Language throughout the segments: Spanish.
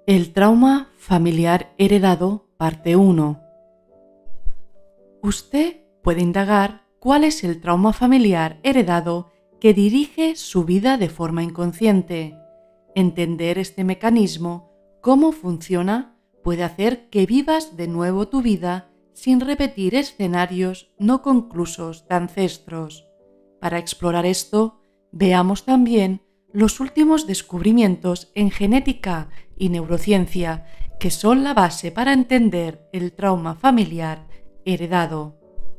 El trauma familiar heredado, parte 1. Usted puede indagar cuál es el trauma familiar heredado que dirige su vida de forma inconsciente. Entender este mecanismo, cómo funciona, puede hacer que vivas de nuevo tu vida sin repetir escenarios no conclusos de ancestros. Para explorar esto, veamos también los últimos descubrimientos en genética y neurociencia que son la base para entender el trauma familiar heredado.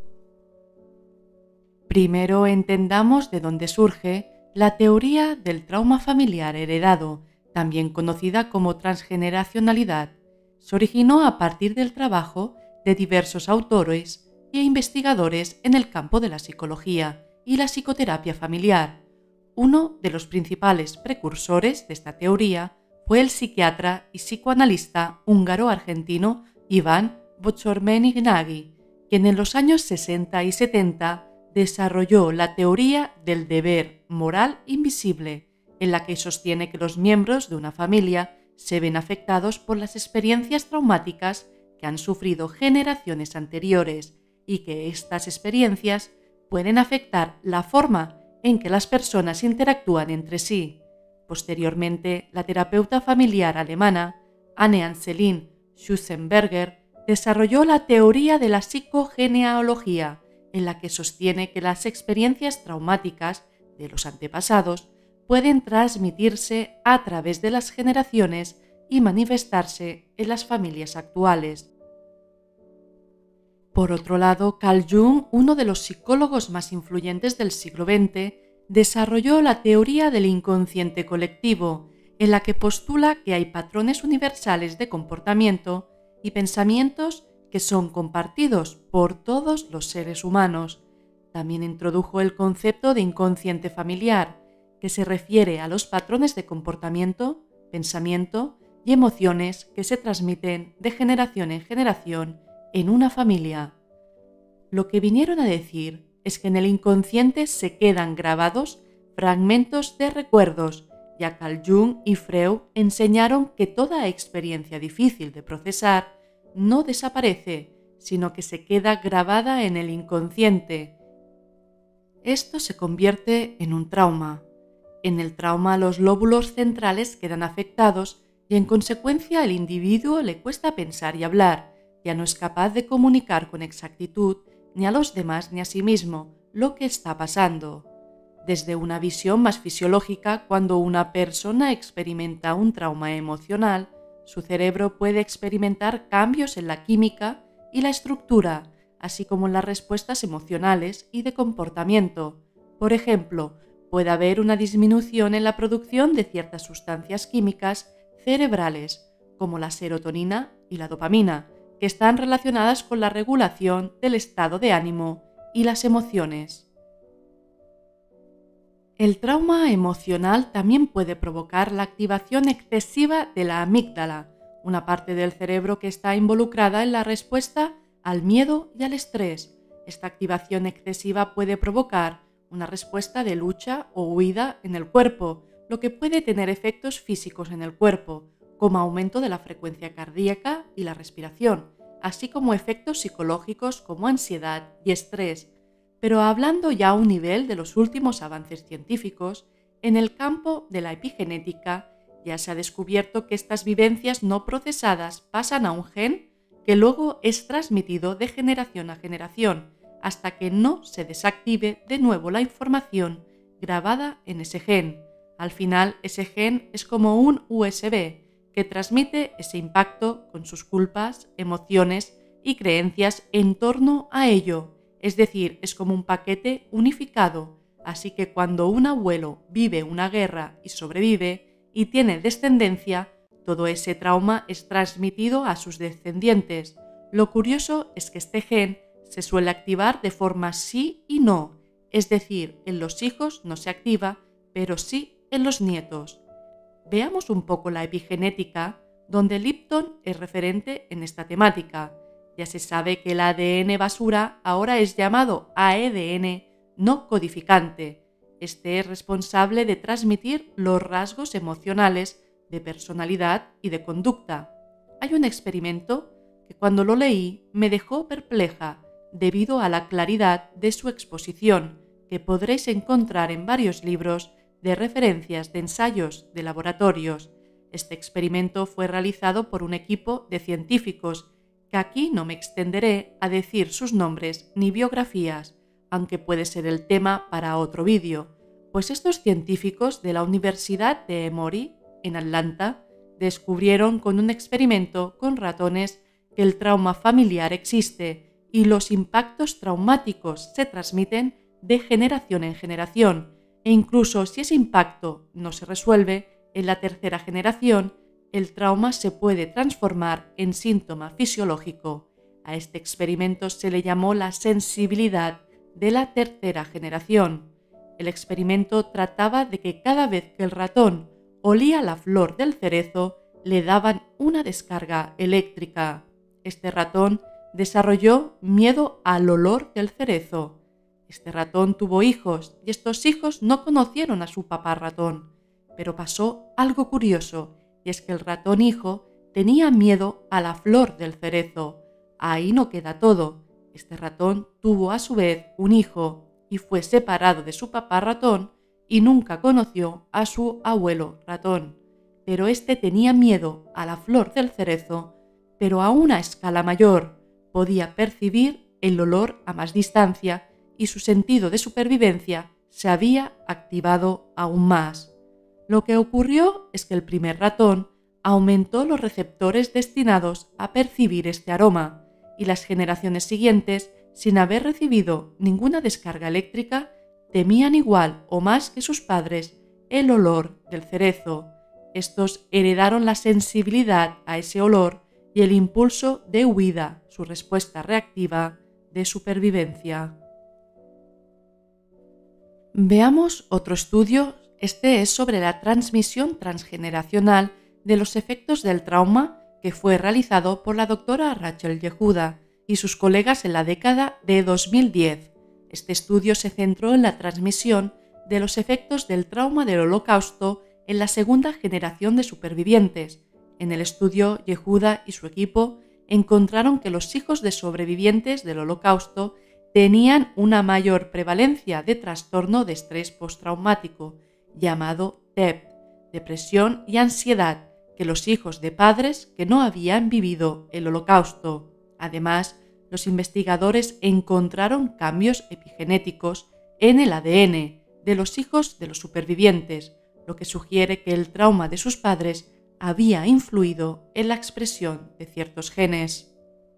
Primero entendamos de dónde surge la teoría del trauma familiar heredado, también conocida como transgeneracionalidad. Se originó a partir del trabajo de diversos autores e investigadores en el campo de la psicología y la psicoterapia familiar. Uno de los principales precursores de esta teoría fue el psiquiatra y psicoanalista húngaro-argentino Iván Bocsormeny-Nagy, quien en los años 60 y 70 desarrolló la teoría del deber moral invisible, en la que sostiene que los miembros de una familia se ven afectados por las experiencias traumáticas que han sufrido generaciones anteriores y que estas experiencias pueden afectar la forma en que las personas interactúan entre sí. Posteriormente, la terapeuta familiar alemana Anne-Anselin Schussenberger desarrolló la teoría de la psicogenealogía, en la que sostiene que las experiencias traumáticas de los antepasados pueden transmitirse a través de las generaciones y manifestarse en las familias actuales. Por otro lado, Carl Jung, uno de los psicólogos más influyentes del siglo XX, desarrolló la teoría del inconsciente colectivo, en la que postula que hay patrones universales de comportamiento y pensamientos que son compartidos por todos los seres humanos. También introdujo el concepto de inconsciente familiar, que se refiere a los patrones de comportamiento, pensamiento y emociones que se transmiten de generación en generación en una familia. Lo que vinieron a decir es que en el inconsciente se quedan grabados fragmentos de recuerdos, ya Carl Jung y Freud enseñaron que toda experiencia difícil de procesar no desaparece, sino que se queda grabada en el inconsciente. Esto se convierte en un trauma. En el trauma los lóbulos centrales quedan afectados y en consecuencia al individuo le cuesta pensar y hablar, ya no es capaz de comunicar con exactitud ni a los demás ni a sí mismo lo que está pasando. Desde una visión más fisiológica, cuando una persona experimenta un trauma emocional, su cerebro puede experimentar cambios en la química y la estructura, así como en las respuestas emocionales y de comportamiento. Por ejemplo, puede haber una disminución en la producción de ciertas sustancias químicas cerebrales, como la serotonina y la dopamina, que están relacionadas con la regulación del estado de ánimo y las emociones. El trauma emocional también puede provocar la activación excesiva de la amígdala, una parte del cerebro que está involucrada en la respuesta al miedo y al estrés. Esta activación excesiva puede provocar una respuesta de lucha o huida en el cuerpo, lo que puede tener efectos físicos en el cuerpo, como aumento de la frecuencia cardíaca y la respiración, así como efectos psicológicos como ansiedad y estrés. Pero hablando ya a un nivel de los últimos avances científicos, en el campo de la epigenética ya se ha descubierto que estas vivencias no procesadas pasan a un gen que luego es transmitido de generación a generación, hasta que no se desactive de nuevo la información grabada en ese gen. Al final, ese gen es como un USB que transmite ese impacto con sus culpas, emociones y creencias en torno a ello. Es decir, es como un paquete unificado. Así que cuando un abuelo vive una guerra y sobrevive y tiene descendencia, todo ese trauma es transmitido a sus descendientes. Lo curioso es que este gen se suele activar de forma sí y no, es decir, en los hijos no se activa, pero sí en los nietos. Veamos un poco la epigenética, donde Lipton es referente en esta temática. Ya se sabe que el ADN basura ahora es llamado AEDN no codificante. Este es responsable de transmitir los rasgos emocionales de personalidad y de conducta. Hay un experimento que cuando lo leí me dejó perpleja debido a la claridad de su exposición, que podréis encontrar en varios libros de referencias de ensayos de laboratorios. Este experimento fue realizado por un equipo de científicos, que aquí no me extenderé a decir sus nombres ni biografías, aunque puede ser el tema para otro vídeo, pues estos científicos de la Universidad de Emory, en Atlanta, descubrieron con un experimento con ratones que el trauma familiar existe y los impactos traumáticos se transmiten de generación en generación, e incluso si ese impacto no se resuelve en la tercera generación, el trauma se puede transformar en síntoma fisiológico. A este experimento se le llamó la sensibilidad de la tercera generación. El experimento trataba de que cada vez que el ratón olía la flor del cerezo, le daban una descarga eléctrica. Este ratón desarrolló miedo al olor del cerezo. Este ratón tuvo hijos y estos hijos no conocieron a su papá ratón. Pero pasó algo curioso, y es que el ratón hijo tenía miedo a la flor del cerezo. Ahí no queda todo. Este ratón tuvo a su vez un hijo y fue separado de su papá ratón y nunca conoció a su abuelo ratón. Pero este tenía miedo a la flor del cerezo, pero a una escala mayor. Podía percibir el olor a más distancia y su sentido de supervivencia se había activado aún más. Lo que ocurrió es que el primer ratón aumentó los receptores destinados a percibir este aroma, y las generaciones siguientes, sin haber recibido ninguna descarga eléctrica, temían igual o más que sus padres el olor del cerezo. Estos heredaron la sensibilidad a ese olor y el impulso de huida, su respuesta reactiva de supervivencia. Veamos otro estudio. Este es sobre la transmisión transgeneracional de los efectos del trauma, que fue realizado por la doctora Rachel Yehuda y sus colegas en la década de 2010. Este estudio se centró en la transmisión de los efectos del trauma del Holocausto en la segunda generación de supervivientes. En el estudio, Yehuda y su equipo encontraron que los hijos de sobrevivientes del Holocausto tenían una mayor prevalencia de trastorno de estrés postraumático, llamado TEP, depresión y ansiedad, que los hijos de padres que no habían vivido el Holocausto. Además, los investigadores encontraron cambios epigenéticos en el ADN de los hijos de los supervivientes, lo que sugiere que el trauma de sus padres había influido en la expresión de ciertos genes.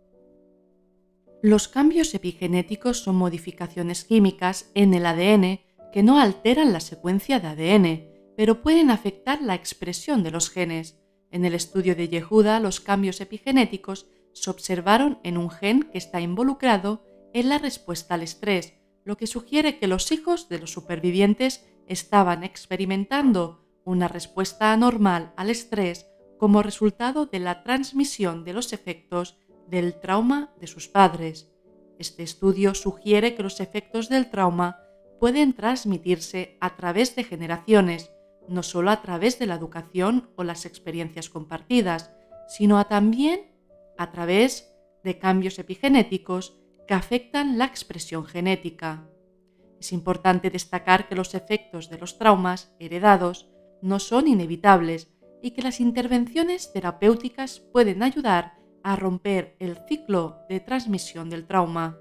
Los cambios epigenéticos son modificaciones químicas en el ADN que no alteran la secuencia de ADN, pero pueden afectar la expresión de los genes. En el estudio de Yehuda, los cambios epigenéticos se observaron en un gen que está involucrado en la respuesta al estrés, lo que sugiere que los hijos de los supervivientes estaban experimentando una respuesta anormal al estrés como resultado de la transmisión de los efectos del trauma de sus padres. Este estudio sugiere que los efectos del trauma pueden transmitirse a través de generaciones, no solo a través de la educación o las experiencias compartidas, sino también a través de cambios epigenéticos que afectan la expresión genética. Es importante destacar que los efectos de los traumas heredados no son inevitables y que las intervenciones terapéuticas pueden ayudar a romper el ciclo de transmisión del trauma.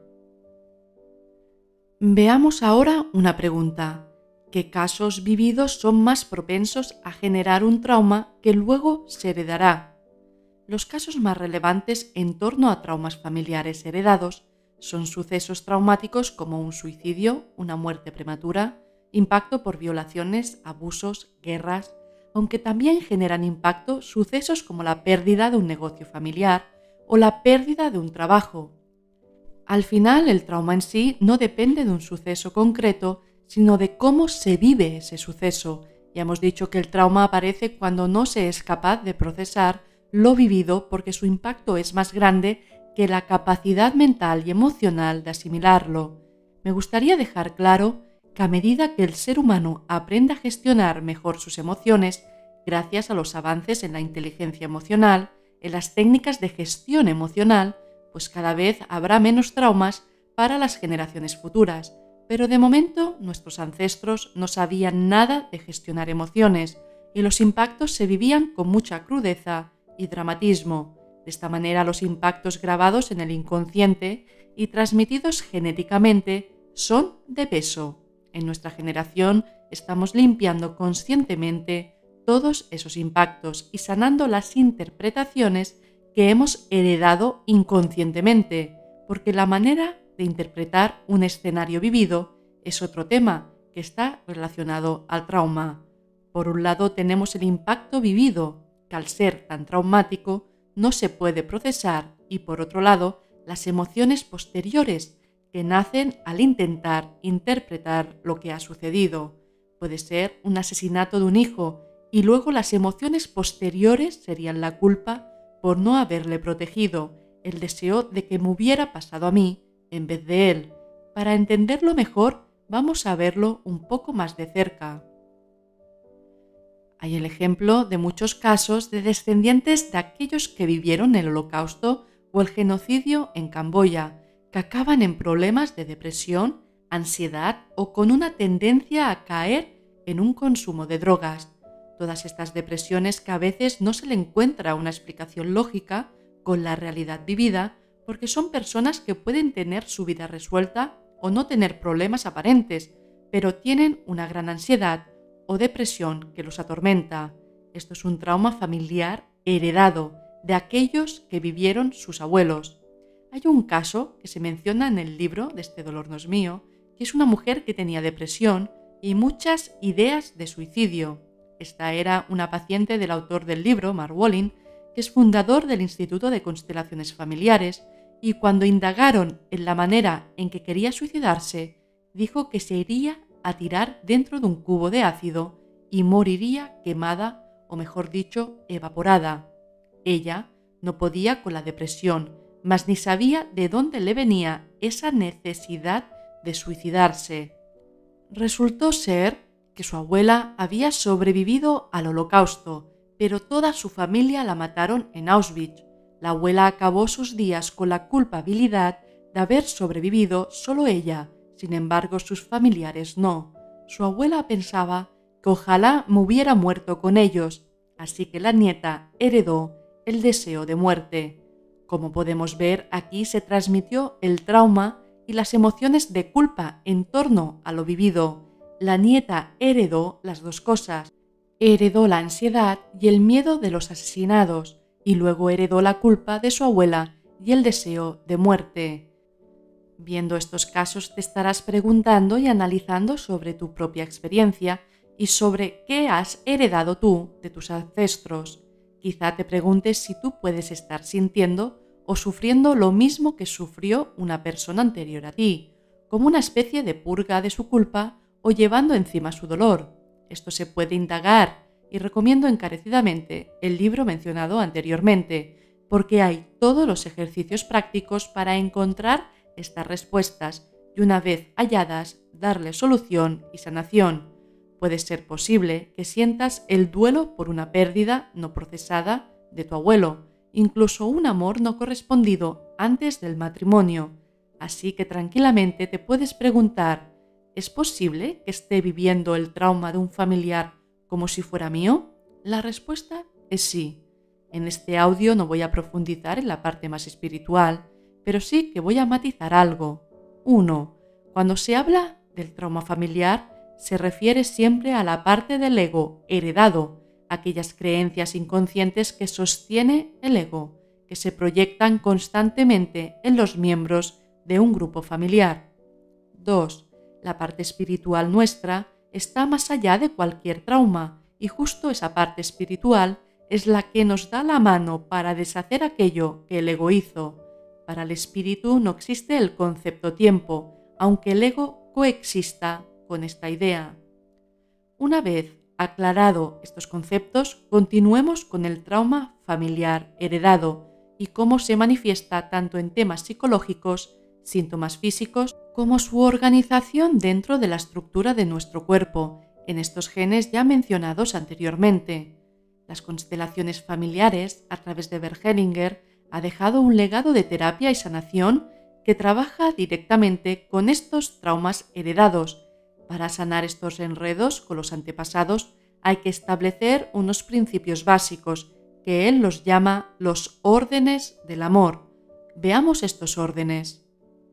Veamos ahora una pregunta. ¿Qué casos vividos son más propensos a generar un trauma que luego se heredará? Los casos más relevantes en torno a traumas familiares heredados son sucesos traumáticos como un suicidio, una muerte prematura, impacto por violaciones, abusos, guerras, aunque también generan impacto sucesos como la pérdida de un negocio familiar o la pérdida de un trabajo. Al final, el trauma en sí no depende de un suceso concreto, sino de cómo se vive ese suceso. Ya hemos dicho que el trauma aparece cuando no se es capaz de procesar lo vivido porque su impacto es más grande que la capacidad mental y emocional de asimilarlo. Me gustaría dejar claro que a medida que el ser humano aprende a gestionar mejor sus emociones, gracias a los avances en la inteligencia emocional, en las técnicas de gestión emocional, pues cada vez habrá menos traumas para las generaciones futuras. Pero de momento nuestros ancestros no sabían nada de gestionar emociones y los impactos se vivían con mucha crudeza y dramatismo. De esta manera los impactos grabados en el inconsciente y transmitidos genéticamente son de peso. En nuestra generación estamos limpiando conscientemente todos esos impactos y sanando las interpretaciones que hemos heredado inconscientemente, porque la manera de interpretar un escenario vivido es otro tema que está relacionado al trauma. Por un lado tenemos el impacto vivido, que al ser tan traumático no se puede procesar, y por otro lado las emociones posteriores que nacen al intentar interpretar lo que ha sucedido. Puede ser un asesinato de un hijo y luego las emociones posteriores serían la culpa por no haberle protegido, el deseo de que me hubiera pasado a mí en vez de él. Para entenderlo mejor, vamos a verlo un poco más de cerca. Hay el ejemplo de muchos casos de descendientes de aquellos que vivieron el Holocausto o el genocidio en Camboya, que acaban en problemas de depresión, ansiedad o con una tendencia a caer en un consumo de drogas. Todas estas depresiones que a veces no se le encuentra una explicación lógica con la realidad vivida, porque son personas que pueden tener su vida resuelta o no tener problemas aparentes, pero tienen una gran ansiedad o depresión que los atormenta. Esto es un trauma familiar heredado de aquellos que vivieron sus abuelos. Hay un caso que se menciona en el libro de Este dolor no es mío, que es una mujer que tenía depresión y muchas ideas de suicidio. Esta era una paciente del autor del libro, Mark Wolynn, que es fundador del Instituto de Constelaciones Familiares, y cuando indagaron en la manera en que quería suicidarse, dijo que se iría a tirar dentro de un cubo de ácido y moriría quemada, o mejor dicho, evaporada. Ella no podía con la depresión, mas ni sabía de dónde le venía esa necesidad de suicidarse. Resultó ser que su abuela había sobrevivido al Holocausto, pero toda su familia la mataron en Auschwitz. La abuela acabó sus días con la culpabilidad de haber sobrevivido solo ella, sin embargo sus familiares no. Su abuela pensaba que ojalá me hubiera muerto con ellos, así que la nieta heredó el deseo de muerte. Como podemos ver, aquí se transmitió el trauma y las emociones de culpa en torno a lo vivido. La nieta heredó las dos cosas. Heredó la ansiedad y el miedo de los asesinados, y luego heredó la culpa de su abuela y el deseo de muerte. Viendo estos casos te estarás preguntando y analizando sobre tu propia experiencia y sobre qué has heredado tú de tus ancestros. Quizá te preguntes si tú puedes estar sintiendo o sufriendo lo mismo que sufrió una persona anterior a ti, como una especie de purga de su culpa o llevando encima su dolor. Esto se puede indagar y recomiendo encarecidamente el libro mencionado anteriormente, porque hay todos los ejercicios prácticos para encontrar estas respuestas y una vez halladas, darle solución y sanación. Puede ser posible que sientas el duelo por una pérdida no procesada de tu abuelo, incluso un amor no correspondido antes del matrimonio. Así que tranquilamente te puedes preguntar, ¿es posible que esté viviendo el trauma de un familiar como si fuera mío? La respuesta es sí. En este audio no voy a profundizar en la parte más espiritual, pero sí que voy a matizar algo. 1. Cuando se habla del trauma familiar, se refiere siempre a la parte del ego heredado, aquellas creencias inconscientes que sostiene el ego, que se proyectan constantemente en los miembros de un grupo familiar. 2. La parte espiritual nuestra está más allá de cualquier trauma, y justo esa parte espiritual es la que nos da la mano para deshacer aquello que el ego hizo. Para el espíritu no existe el concepto tiempo, aunque el ego coexista con esta idea. Una vez aclarado estos conceptos, continuemos con el trauma familiar heredado y cómo se manifiesta tanto en temas psicológicos, síntomas físicos, como su organización dentro de la estructura de nuestro cuerpo, en estos genes ya mencionados anteriormente. Las constelaciones familiares, a través de Bert Hellinger, ha dejado un legado de terapia y sanación que trabaja directamente con estos traumas heredados. Para sanar estos enredos con los antepasados hay que establecer unos principios básicos que él los llama los órdenes del amor. Veamos estos órdenes.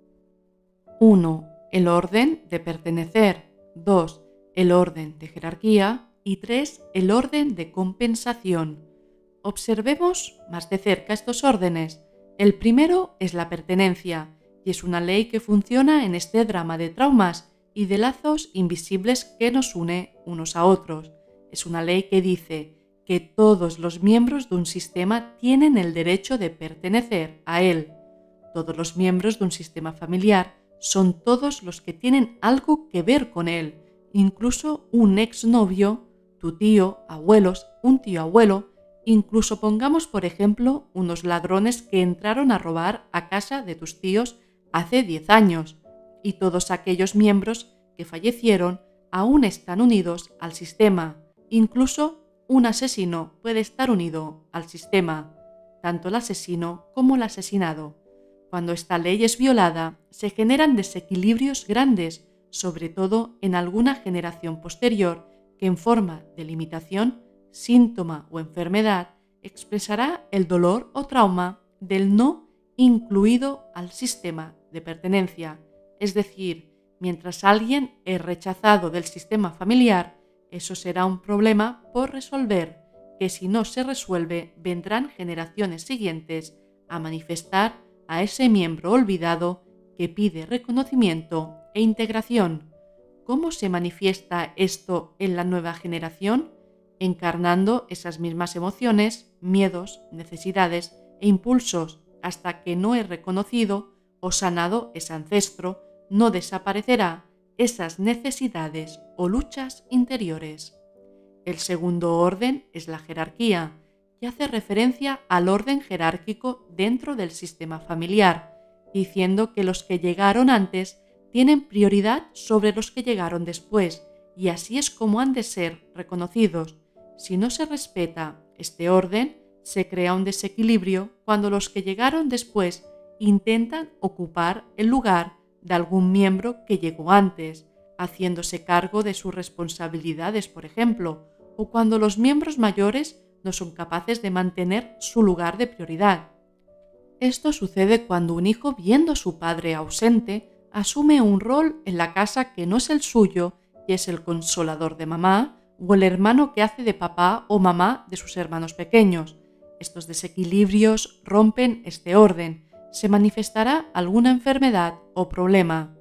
1. El orden de pertenecer. 2. El orden de jerarquía. Y 3. El orden de compensación. Observemos más de cerca estos órdenes. El primero es la pertenencia, y es una ley que funciona en este drama de traumas y de lazos invisibles que nos une unos a otros. Es una ley que dice que todos los miembros de un sistema tienen el derecho de pertenecer a él. Todos los miembros de un sistema familiar son todos los que tienen algo que ver con él, incluso un exnovio, tu tío, abuelos, un tío abuelo, incluso pongamos por ejemplo unos ladrones que entraron a robar a casa de tus tíos hace 10 años, y todos aquellos miembros que fallecieron aún están unidos al sistema. Incluso un asesino puede estar unido al sistema, tanto el asesino como el asesinado. Cuando esta ley es violada, se generan desequilibrios grandes, sobre todo en alguna generación posterior, que en forma de limitación, síntoma o enfermedad, expresará el dolor o trauma del no incluido al sistema de pertenencia. Es decir, mientras alguien es rechazado del sistema familiar, eso será un problema por resolver, que si no se resuelve vendrán generaciones siguientes a manifestar a ese miembro olvidado que pide reconocimiento e integración. ¿Cómo se manifiesta esto en la nueva generación? Encarnando esas mismas emociones, miedos, necesidades e impulsos, hasta que no es reconocido o sanado ese ancestro, no desaparecerá esas necesidades o luchas interiores. El segundo orden es la jerarquía, que hace referencia al orden jerárquico dentro del sistema familiar, diciendo que los que llegaron antes tienen prioridad sobre los que llegaron después, y así es como han de ser reconocidos. Si no se respeta este orden, se crea un desequilibrio cuando los que llegaron después intentan ocupar el lugar de algún miembro que llegó antes, haciéndose cargo de sus responsabilidades, por ejemplo, o cuando los miembros mayores no son capaces de mantener su lugar de prioridad. Esto sucede cuando un hijo, viendo a su padre ausente, asume un rol en la casa que no es el suyo y es el consolador de mamá o el hermano que hace de papá o mamá de sus hermanos pequeños. Estos desequilibrios rompen este orden. Se manifestará alguna enfermedad o problema.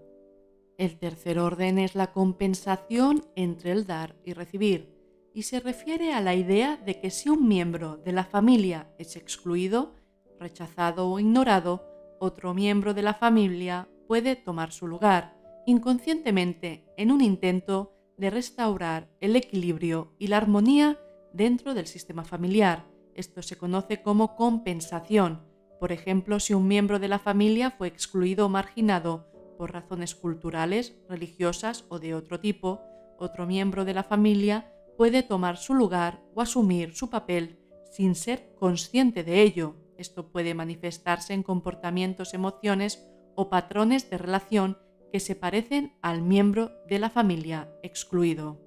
El tercer orden es la compensación entre el dar y recibir, y se refiere a la idea de que si un miembro de la familia es excluido, rechazado o ignorado, otro miembro de la familia puede tomar su lugar, inconscientemente en un intento de restaurar el equilibrio y la armonía dentro del sistema familiar. Esto se conoce como compensación. Por ejemplo, si un miembro de la familia fue excluido o marginado por razones culturales, religiosas o de otro tipo, otro miembro de la familia puede tomar su lugar o asumir su papel sin ser consciente de ello. Esto puede manifestarse en comportamientos, emociones o patrones de relación que se parecen al miembro de la familia excluido.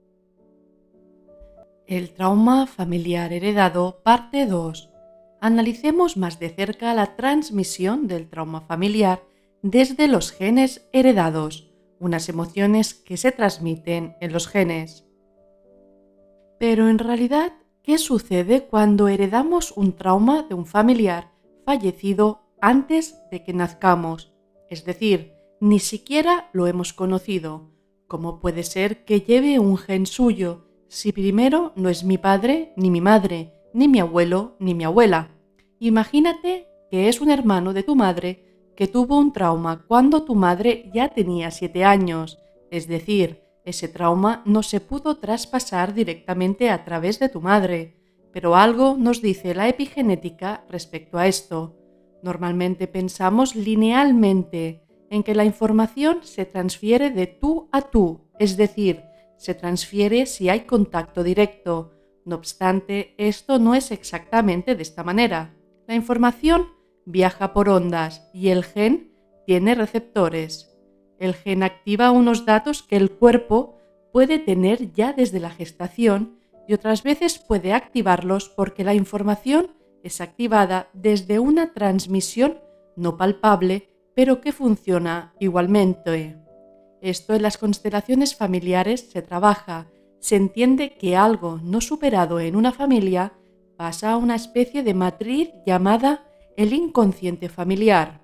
El trauma familiar heredado, parte 2. Analicemos más de cerca la transmisión del trauma familiar desde los genes heredados, unas emociones que se transmiten en los genes. Pero en realidad, ¿qué sucede cuando heredamos un trauma de un familiar fallecido antes de que nazcamos? Es decir, ni siquiera lo hemos conocido. ¿Cómo puede ser que lleve un gen suyo si primero no es mi padre, ni mi madre, ni mi abuelo, ni mi abuela? Imagínate que es un hermano de tu madre que tuvo un trauma cuando tu madre ya tenía 7 años. Es decir, ese trauma no se pudo traspasar directamente a través de tu madre, pero algo nos dice la epigenética respecto a esto. Normalmente pensamos linealmente en que la información se transfiere de tú a tú, es decir, se transfiere si hay contacto directo. No obstante, esto no es exactamente de esta manera. La información viaja por ondas y el gen tiene receptores. El gen activa unos datos que el cuerpo puede tener ya desde la gestación y otras veces puede activarlos porque la información es activada desde una transmisión no palpable, pero que funciona igualmente. Esto en las constelaciones familiares se trabaja. Se entiende que algo no superado en una familia pasa a una especie de matriz llamada el inconsciente familiar.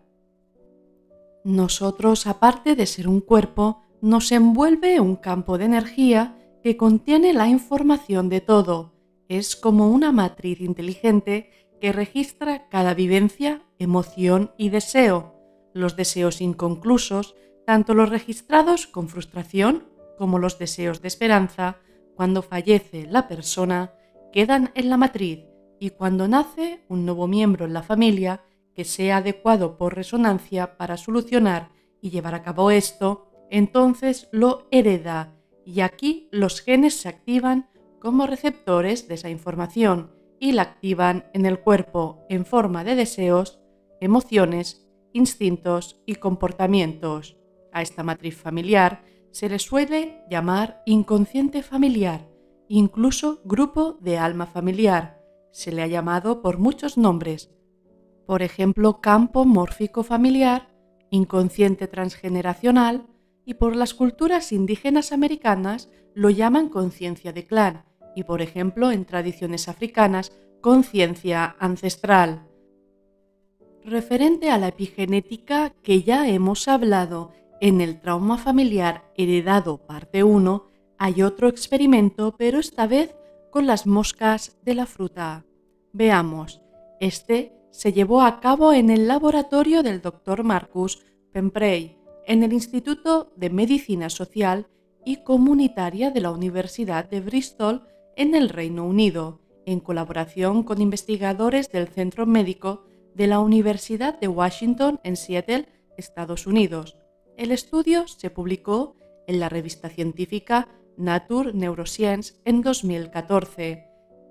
Nosotros, aparte de ser un cuerpo, nos envuelve un campo de energía que contiene la información de todo. Es como una matriz inteligente que registra cada vivencia, emoción y deseo. Los deseos inconclusos, tanto los registrados con frustración como los deseos de esperanza, cuando fallece la persona, quedan en la matriz y cuando nace un nuevo miembro en la familia que sea adecuado por resonancia para solucionar y llevar a cabo esto, entonces lo hereda y aquí los genes se activan como receptores de esa información y la activan en el cuerpo en forma de deseos, emociones, instintos y comportamientos. A esta matriz familiar se le suele llamar inconsciente familiar, incluso grupo de alma familiar. Se le ha llamado por muchos nombres, por ejemplo, campo mórfico familiar, inconsciente transgeneracional, y por las culturas indígenas americanas lo llaman conciencia de clan, y por ejemplo en tradiciones africanas, conciencia ancestral. Referente a la epigenética que ya hemos hablado en el trauma familiar heredado parte 1, hay otro experimento, pero esta vez con las moscas de la fruta. Veamos, se llevó a cabo en el laboratorio del Dr. Marcus Pemprey, en el Instituto de Medicina Social y Comunitaria de la Universidad de Bristol en el Reino Unido, en colaboración con investigadores del Centro Médico de la Universidad de Washington en Seattle, Estados Unidos. El estudio se publicó en la revista científica Nature Neuroscience en 2014.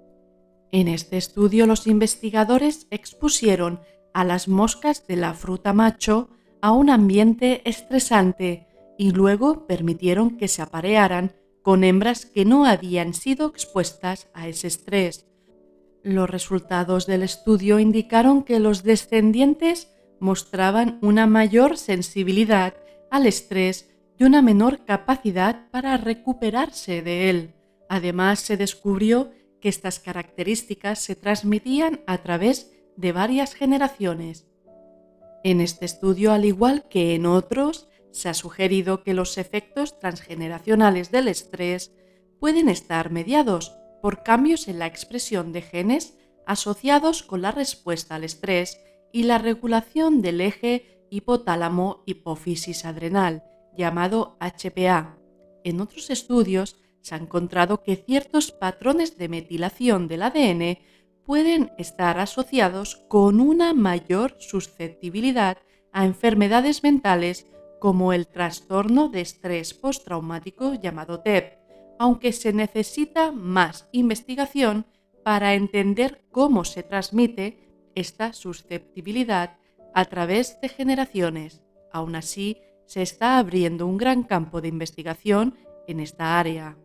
En este estudio los investigadores expusieron a las moscas de la fruta macho a un ambiente estresante y luego permitieron que se aparearan con hembras que no habían sido expuestas a ese estrés. Los resultados del estudio indicaron que los descendientes mostraban una mayor sensibilidad al estrés y una menor capacidad para recuperarse de él. Además, se descubrió que estas características se transmitían a través de varias generaciones. En este estudio, al igual que en otros, se ha sugerido que los efectos transgeneracionales del estrés pueden estar mediados por cambios en la expresión de genes asociados con la respuesta al estrés y la regulación del eje hipotálamo-hipófisis adrenal, llamado HPA. En otros estudios, se ha encontrado que ciertos patrones de metilación del ADN pueden estar asociados con una mayor susceptibilidad a enfermedades mentales como el trastorno de estrés postraumático llamado TEP, aunque se necesita más investigación para entender cómo se transmite esta susceptibilidad a través de generaciones. Aún así, se está abriendo un gran campo de investigación en esta área.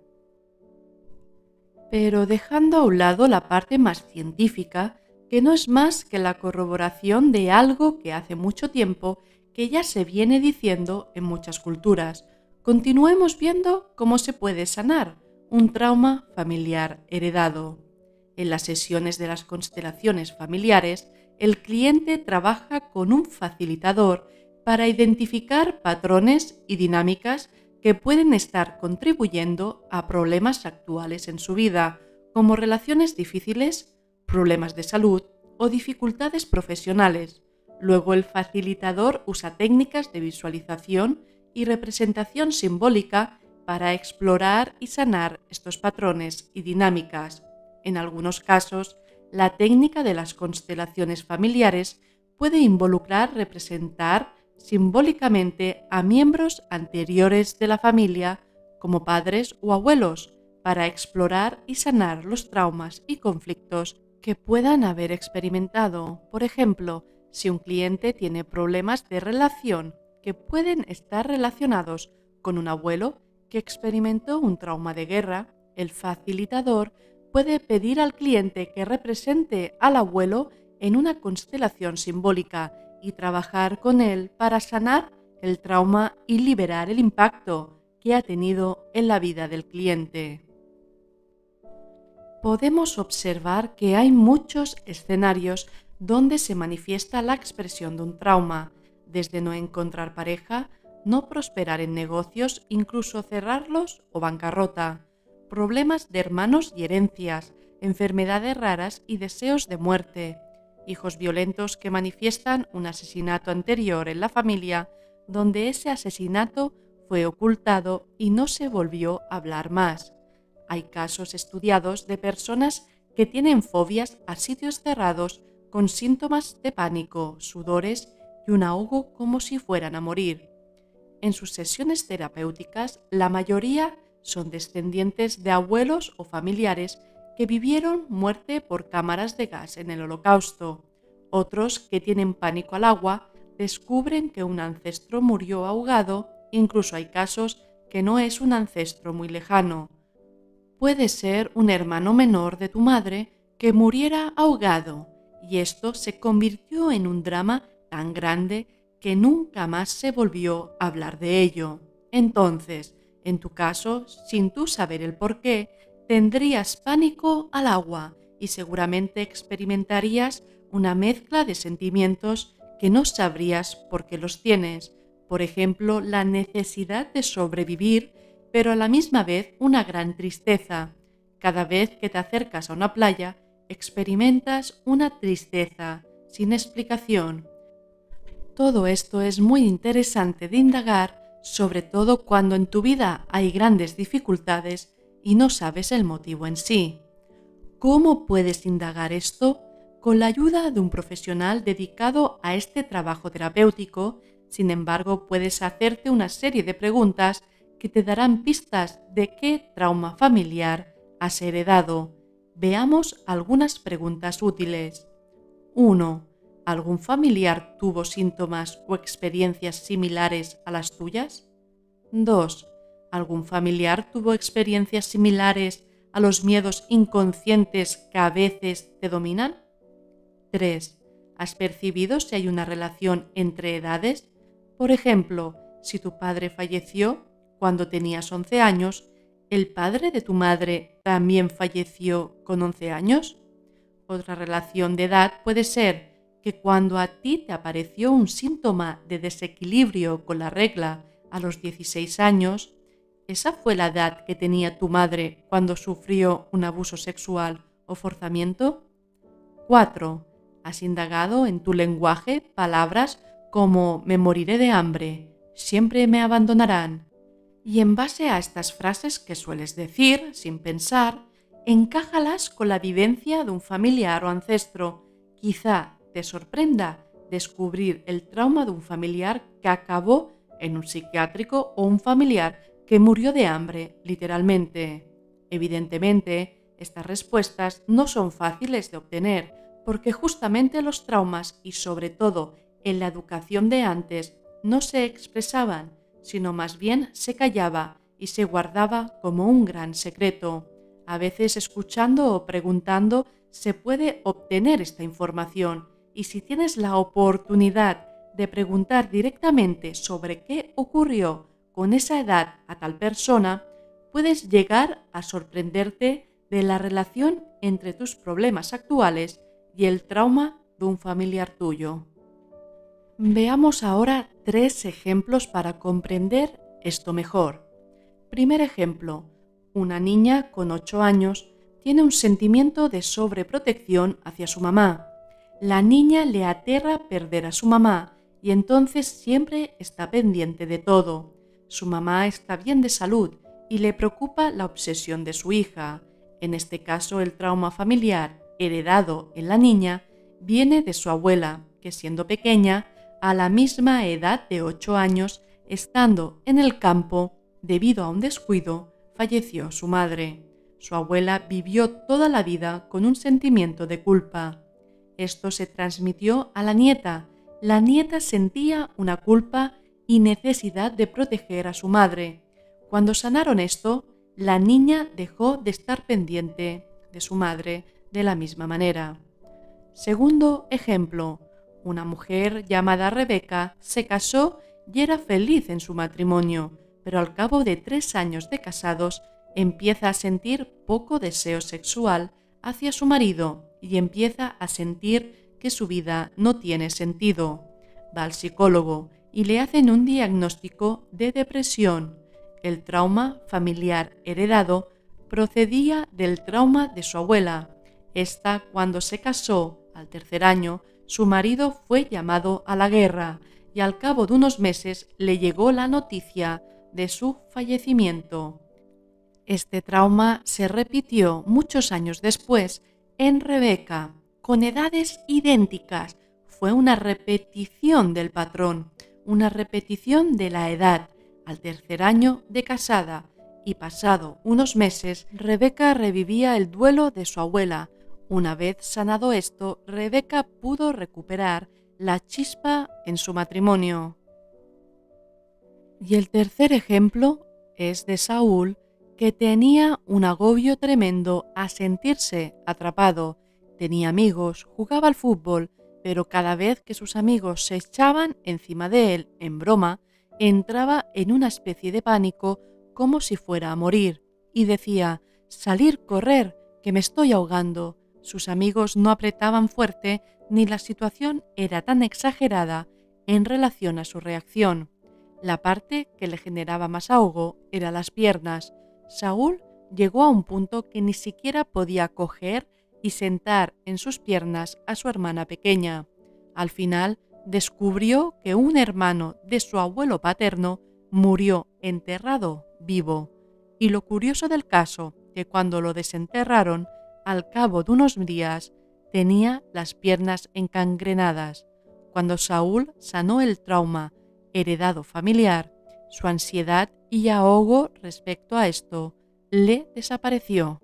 Pero dejando a un lado la parte más científica, que no es más que la corroboración de algo que hace mucho tiempo que ya se viene diciendo en muchas culturas, continuemos viendo cómo se puede sanar un trauma familiar heredado. En las sesiones de las constelaciones familiares, el cliente trabaja con un facilitador para identificar patrones y dinámicas que pueden estar contribuyendo a problemas actuales en su vida, como relaciones difíciles, problemas de salud o dificultades profesionales. Luego el facilitador usa técnicas de visualización y representación simbólica para explorar y sanar estos patrones y dinámicas. En algunos casos, la técnica de las constelaciones familiares puede involucrar representar simbólicamente a miembros anteriores de la familia, como padres o abuelos, para explorar y sanar los traumas y conflictos que puedan haber experimentado. Por ejemplo, si un cliente tiene problemas de relación que pueden estar relacionados con un abuelo que experimentó un trauma de guerra, el facilitador puede pedir al cliente que represente al abuelo en una constelación simbólica y trabajar con él para sanar el trauma y liberar el impacto que ha tenido en la vida del cliente. Podemos observar que hay muchos escenarios donde se manifiesta la expresión de un trauma, desde no encontrar pareja, no prosperar en negocios, incluso cerrarlos o bancarrota, problemas de hermanos y herencias, enfermedades raras y deseos de muerte, hijos violentos que manifiestan un asesinato anterior en la familia, donde ese asesinato fue ocultado y no se volvió a hablar más. Hay casos estudiados de personas que tienen fobias a sitios cerrados con síntomas de pánico, sudores y un ahogo como si fueran a morir. En sus sesiones terapéuticas, la mayoría son descendientes de abuelos o familiares que vivieron muerte por cámaras de gas en el Holocausto. Otros que tienen pánico al agua descubren que un ancestro murió ahogado, incluso hay casos que no es un ancestro muy lejano. Puede ser un hermano menor de tu madre que muriera ahogado, y esto se convirtió en un drama tan grande que nunca más se volvió a hablar de ello. Entonces, en tu caso, sin tú saber el por qué, tendrías pánico al agua y seguramente experimentarías una mezcla de sentimientos que no sabrías por qué los tienes. Por ejemplo, la necesidad de sobrevivir, pero a la misma vez una gran tristeza. Cada vez que te acercas a una playa, experimentas una tristeza sin explicación. Todo esto es muy interesante de indagar, sobre todo cuando en tu vida hay grandes dificultades y no sabes el motivo en sí. ¿Cómo puedes indagar esto? Con la ayuda de un profesional dedicado a este trabajo terapéutico. Sin embargo, puedes hacerte una serie de preguntas que te darán pistas de qué trauma familiar has heredado. Veamos algunas preguntas útiles. 1. ¿Algún familiar tuvo síntomas o experiencias similares a las tuyas? 2. ¿Algún familiar tuvo experiencias similares a los miedos inconscientes que a veces te dominan? 3. ¿Has percibido si hay una relación entre edades? Por ejemplo, si tu padre falleció cuando tenías 11 años, ¿el padre de tu madre también falleció con 11 años? Otra relación de edad puede ser que cuando a ti te apareció un síntoma de desequilibrio con la regla a los 16 años, ¿esa fue la edad que tenía tu madre cuando sufrió un abuso sexual o forzamiento? 4. ¿Has indagado en tu lenguaje palabras como me moriré de hambre, siempre me abandonarán? Y en base a estas frases que sueles decir sin pensar, encájalas con la vivencia de un familiar o ancestro. Quizá te sorprenda descubrir el trauma de un familiar que acabó en un psiquiátrico o un familiar que murió de hambre, literalmente. Evidentemente, estas respuestas no son fáciles de obtener, porque justamente los traumas y sobre todo en la educación de antes no se expresaban, sino más bien se callaba y se guardaba como un gran secreto. A veces escuchando o preguntando se puede obtener esta información, y si tienes la oportunidad de preguntar directamente sobre qué ocurrió con esa edad a tal persona, puedes llegar a sorprenderte de la relación entre tus problemas actuales y el trauma de un familiar tuyo. Veamos ahora 3 ejemplos para comprender esto mejor. Primer ejemplo, una niña con 8 años tiene un sentimiento de sobreprotección hacia su mamá. La niña le aterra perder a su mamá y entonces siempre está pendiente de todo. Su mamá está bien de salud y le preocupa la obsesión de su hija. En este caso, el trauma familiar heredado en la niña viene de su abuela, que siendo pequeña, a la misma edad de 8 años, estando en el campo, debido a un descuido, falleció su madre. Su abuela vivió toda la vida con un sentimiento de culpa. Esto se transmitió a la nieta. La nieta sentía una culpa y necesidad de proteger a su madre. Cuando sanaron esto, la niña dejó de estar pendiente de su madre de la misma manera. Segundo ejemplo, una mujer llamada Rebeca se casó y era feliz en su matrimonio, pero al cabo de 3 años de casados empieza a sentir poco deseo sexual hacia su marido y empieza a sentir que su vida no tiene sentido. Va al psicólogo y le hacen un diagnóstico de depresión. El trauma familiar heredado procedía del trauma de su abuela. Esta, cuando se casó, al 3er año, su marido fue llamado a la guerra y al cabo de unos meses le llegó la noticia de su fallecimiento. Este trauma se repitió muchos años después en Rebeca, con edades idénticas. Fue una repetición del patrón, una repetición de la edad. Al 3er año de casada y pasado unos meses, Rebeca revivía el duelo de su abuela. Una vez sanado esto, Rebeca pudo recuperar la chispa en su matrimonio. Y el tercer ejemplo es de Saúl, que tenía un agobio tremendo a sentirse atrapado. Tenía amigos, jugaba al fútbol, pero cada vez que sus amigos se echaban encima de él en broma, entraba en una especie de pánico como si fuera a morir y decía: «Salir, correr, que me estoy ahogando». Sus amigos no apretaban fuerte ni la situación era tan exagerada en relación a su reacción. La parte que le generaba más ahogo era las piernas. Saúl llegó a un punto que ni siquiera podía coger y sentar en sus piernas a su hermana pequeña. Al final descubrió que un hermano de su abuelo paterno murió enterrado vivo. Y lo curioso del caso, que cuando lo desenterraron, al cabo de unos días tenía las piernas encangrenadas. Cuando Saúl sanó el trauma heredado familiar, su ansiedad y ahogo respecto a esto le desapareció.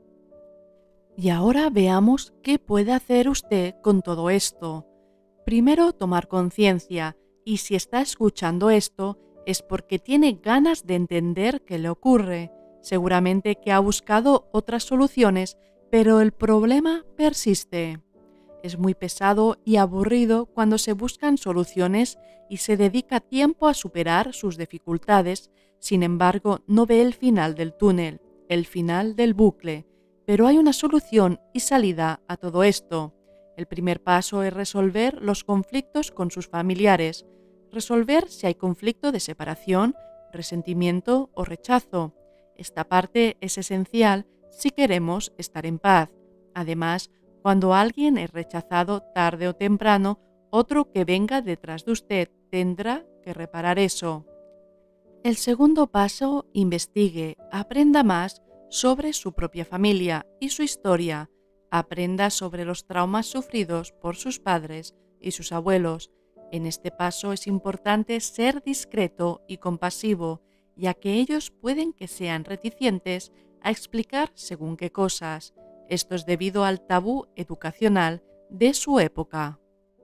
Y ahora veamos qué puede hacer usted con todo esto. Primero, tomar conciencia, y si está escuchando esto es porque tiene ganas de entender qué le ocurre. Seguramente que ha buscado otras soluciones, pero el problema persiste. Es muy pesado y aburrido cuando se buscan soluciones y se dedica tiempo a superar sus dificultades. Sin embargo, no ve el final del túnel, el final del bucle. Pero hay una solución y salida a todo esto. El primer paso es resolver los conflictos con sus familiares. Resolver si hay conflicto de separación, resentimiento o rechazo. Esta parte es esencial si queremos estar en paz. Además, cuando alguien es rechazado tarde o temprano, otro que venga detrás de usted tendrá que reparar eso. El segundo paso, investigue, aprenda más sobre su propia familia y su historia. Aprenda sobre los traumas sufridos por sus padres y sus abuelos. En este paso es importante ser discreto y compasivo, ya que ellos pueden que sean reticentes a explicar según qué cosas. Esto es debido al tabú educacional de su época.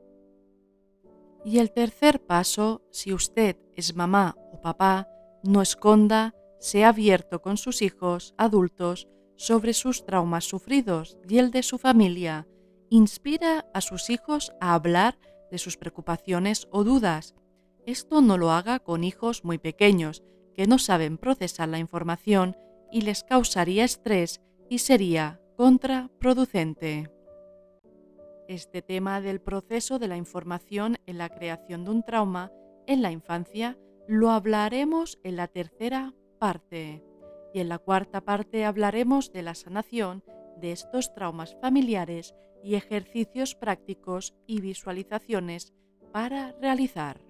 Y el tercer paso, si usted es mamá o papá, no esconda, sea abierto con sus hijos adultos sobre sus traumas sufridos y el de su familia. Inspira a sus hijos a hablar de sus preocupaciones o dudas. Esto no lo haga con hijos muy pequeños, que no saben procesar la información y les causaría estrés y sería contraproducente. Este tema del proceso de la información en la creación de un trauma en la infancia lo hablaremos en la tercera parte. Y en la cuarta parte hablaremos de la sanación de estos traumas familiares y ejercicios prácticos y visualizaciones para realizar.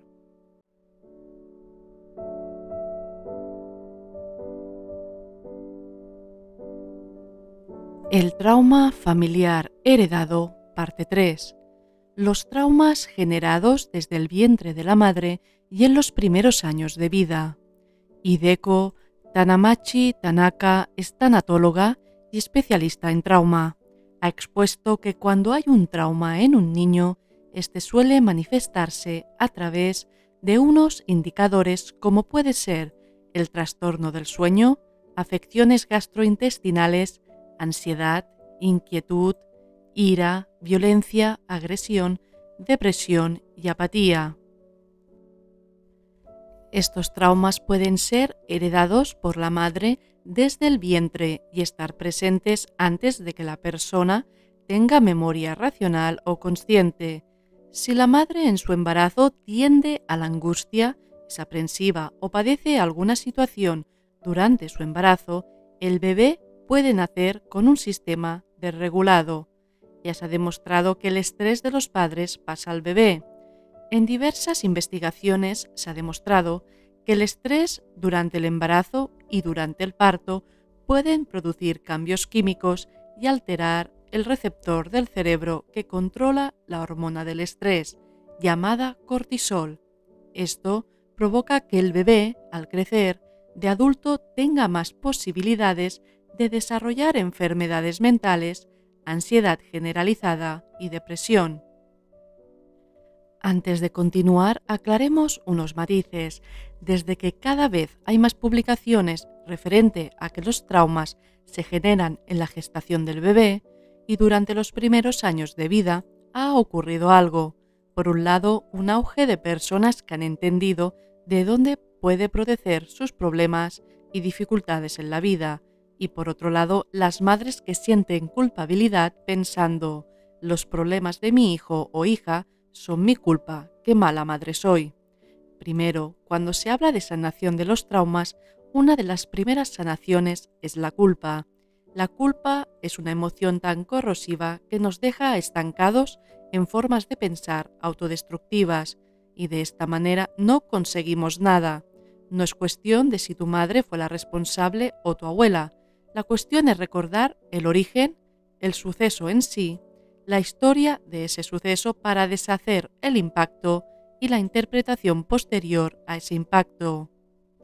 El trauma familiar heredado, parte 3. Los traumas generados desde el vientre de la madre y en los primeros años de vida. Hideko Tanamachi Tanaka es tanatóloga y especialista en trauma. Ha expuesto que cuando hay un trauma en un niño, este suele manifestarse a través de unos indicadores como puede ser el trastorno del sueño, afecciones gastrointestinales, ansiedad, inquietud, ira, violencia, agresión, depresión y apatía. Estos traumas pueden ser heredados por la madre desde el vientre y estar presentes antes de que la persona tenga memoria racional o consciente. Si la madre en su embarazo tiende a la angustia, es aprensiva o padece alguna situación durante su embarazo, el bebé puede nacer con un sistema desregulado. Ya se ha demostrado que el estrés de los padres pasa al bebé. En diversas investigaciones se ha demostrado que el estrés durante el embarazo y durante el parto pueden producir cambios químicos y alterar el receptor del cerebro que controla la hormona del estrés, llamada cortisol. Esto provoca que el bebé, al crecer, de adulto tenga más posibilidades de desarrollar enfermedades mentales, ansiedad generalizada y depresión. Antes de continuar, aclaremos unos matices. Desde que cada vez hay más publicaciones referente a que los traumas se generan en la gestación del bebé y durante los primeros años de vida, ha ocurrido algo. Por un lado, un auge de personas que han entendido de dónde puede proceder sus problemas y dificultades en la vida, y por otro lado, las madres que sienten culpabilidad pensando, los problemas de mi hijo o hija son mi culpa, qué mala madre soy. Primero, cuando se habla de sanación de los traumas, una de las primeras sanaciones es la culpa. La culpa es una emoción tan corrosiva que nos deja estancados en formas de pensar autodestructivas, y de esta manera no conseguimos nada. No es cuestión de si tu madre fue la responsable o tu abuela. La cuestión es recordar el origen, el suceso en sí, la historia de ese suceso para deshacer el impacto y la interpretación posterior a ese impacto.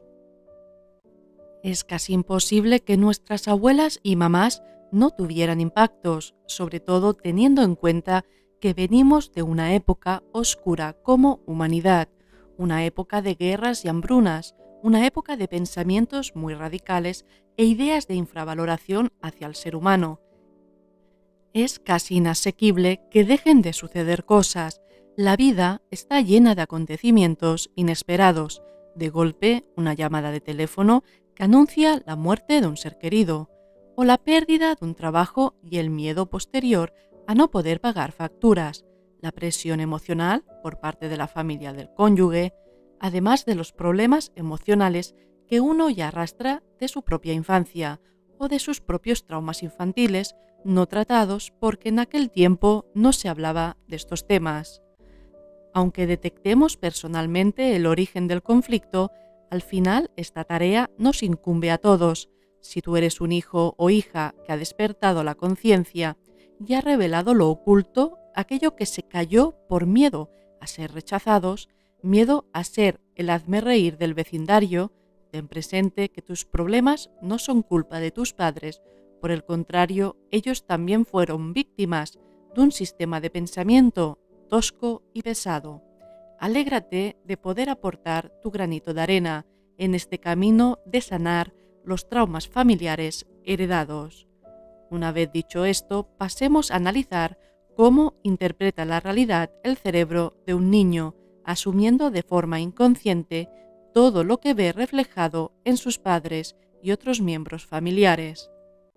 Es casi imposible que nuestras abuelas y mamás no tuvieran impactos, sobre todo teniendo en cuenta que venimos de una época oscura como humanidad, una época de guerras y hambrunas, una época de pensamientos muy radicales e ideas de infravaloración hacia el ser humano. Es casi inasequible que dejen de suceder cosas. La vida está llena de acontecimientos inesperados. De golpe, una llamada de teléfono que anuncia la muerte de un ser querido, o la pérdida de un trabajo y el miedo posterior a no poder pagar facturas, la presión emocional por parte de la familia del cónyuge, además de los problemas emocionales que uno ya arrastra de su propia infancia o de sus propios traumas infantiles no tratados porque en aquel tiempo no se hablaba de estos temas. Aunque detectemos personalmente el origen del conflicto, al final esta tarea nos incumbe a todos. Si tú eres un hijo o hija que ha despertado la conciencia y ha revelado lo oculto, aquello que se cayó por miedo a ser rechazados, miedo a ser el hazmerreír del vecindario, ten presente que tus problemas no son culpa de tus padres, por el contrario, ellos también fueron víctimas de un sistema de pensamiento tosco y pesado. Alégrate de poder aportar tu granito de arena en este camino de sanar los traumas familiares heredados. Una vez dicho esto, pasemos a analizar cómo interpreta la realidad el cerebro de un niño, asumiendo de forma inconsciente todo lo que ve reflejado en sus padres y otros miembros familiares.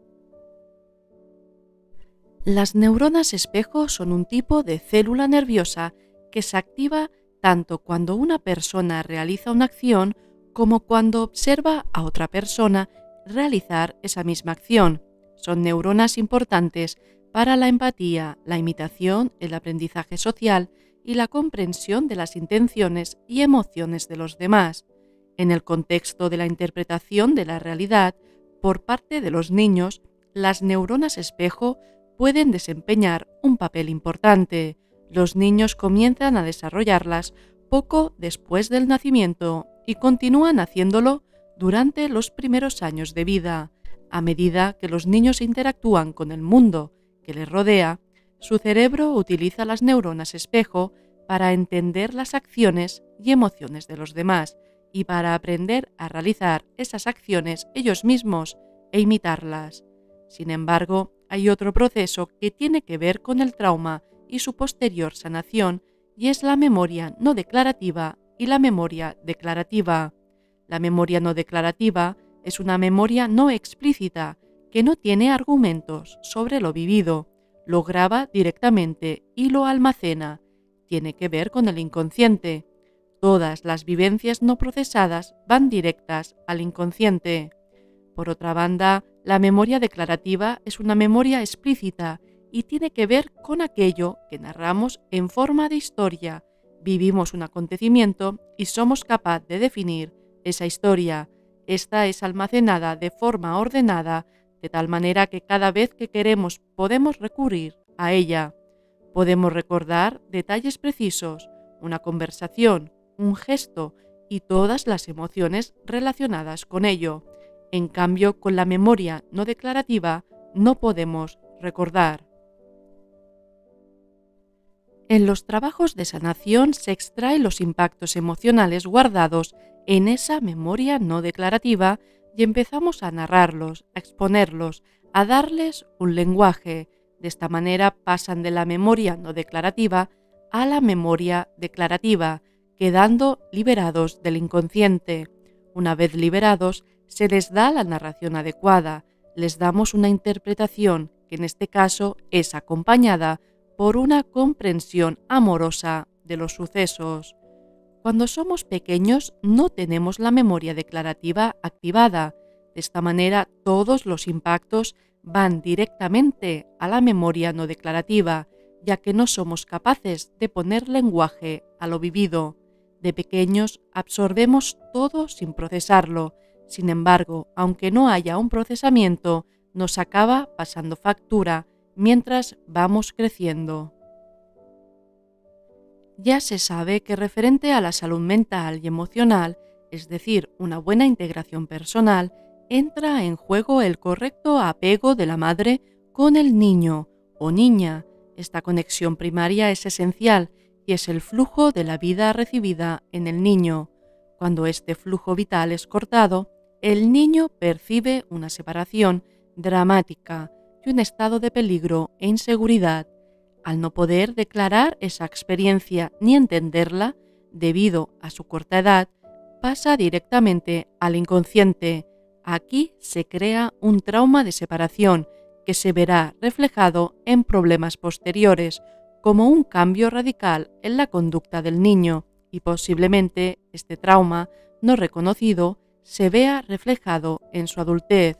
Las neuronas espejo son un tipo de célula nerviosa que se activa tanto cuando una persona realiza una acción como cuando observa a otra persona realizar esa misma acción. Son neuronas importantes para la empatía, la imitación, el aprendizaje social y la comprensión de las intenciones y emociones de los demás. En el contexto de la interpretación de la realidad por parte de los niños, las neuronas espejo pueden desempeñar un papel importante. Los niños comienzan a desarrollarlas poco después del nacimiento y continúan haciéndolo durante los primeros años de vida. A medida que los niños interactúan con el mundo que les rodea, su cerebro utiliza las neuronas espejo para entender las acciones y emociones de los demás y para aprender a realizar esas acciones ellos mismos e imitarlas. Sin embargo, hay otro proceso que tiene que ver con el trauma y su posterior sanación, y es la memoria no declarativa y la memoria declarativa. La memoria no declarativa es una memoria no explícita que no tiene argumentos sobre lo vivido, lo graba directamente y lo almacena. Tiene que ver con el inconsciente. Todas las vivencias no procesadas van directas al inconsciente. Por otra banda, la memoria declarativa es una memoria explícita y tiene que ver con aquello que narramos en forma de historia. Vivimos un acontecimiento y somos capaces de definir esa historia. Esta es almacenada de forma ordenada, de tal manera que cada vez que queremos podemos recurrir a ella. Podemos recordar detalles precisos, una conversación, un gesto y todas las emociones relacionadas con ello. En cambio, con la memoria no declarativa no podemos recordar. En los trabajos de sanación se extraen los impactos emocionales guardados en esa memoria no declarativa y empezamos a narrarlos, a exponerlos, a darles un lenguaje. De esta manera pasan de la memoria no declarativa a la memoria declarativa, quedando liberados del inconsciente. Una vez liberados, se les da la narración adecuada, les damos una interpretación que en este caso es acompañada por una comprensión amorosa de los sucesos. Cuando somos pequeños no tenemos la memoria declarativa activada. De esta manera todos los impactos van directamente a la memoria no declarativa, ya que no somos capaces de poner lenguaje a lo vivido. De pequeños absorbemos todo sin procesarlo. Sin embargo, aunque no haya un procesamiento, nos acaba pasando factura mientras vamos creciendo. Ya se sabe que referente a la salud mental y emocional, es decir, una buena integración personal, entra en juego el correcto apego de la madre con el niño o niña. Esta conexión primaria es esencial y es el flujo de la vida recibida en el niño. Cuando este flujo vital es cortado, el niño percibe una separación dramática y un estado de peligro e inseguridad. Al no poder declarar esa experiencia ni entenderla, debido a su corta edad, pasa directamente al inconsciente. Aquí se crea un trauma de separación que se verá reflejado en problemas posteriores, como un cambio radical en la conducta del niño, y posiblemente este trauma no reconocido se vea reflejado en su adultez.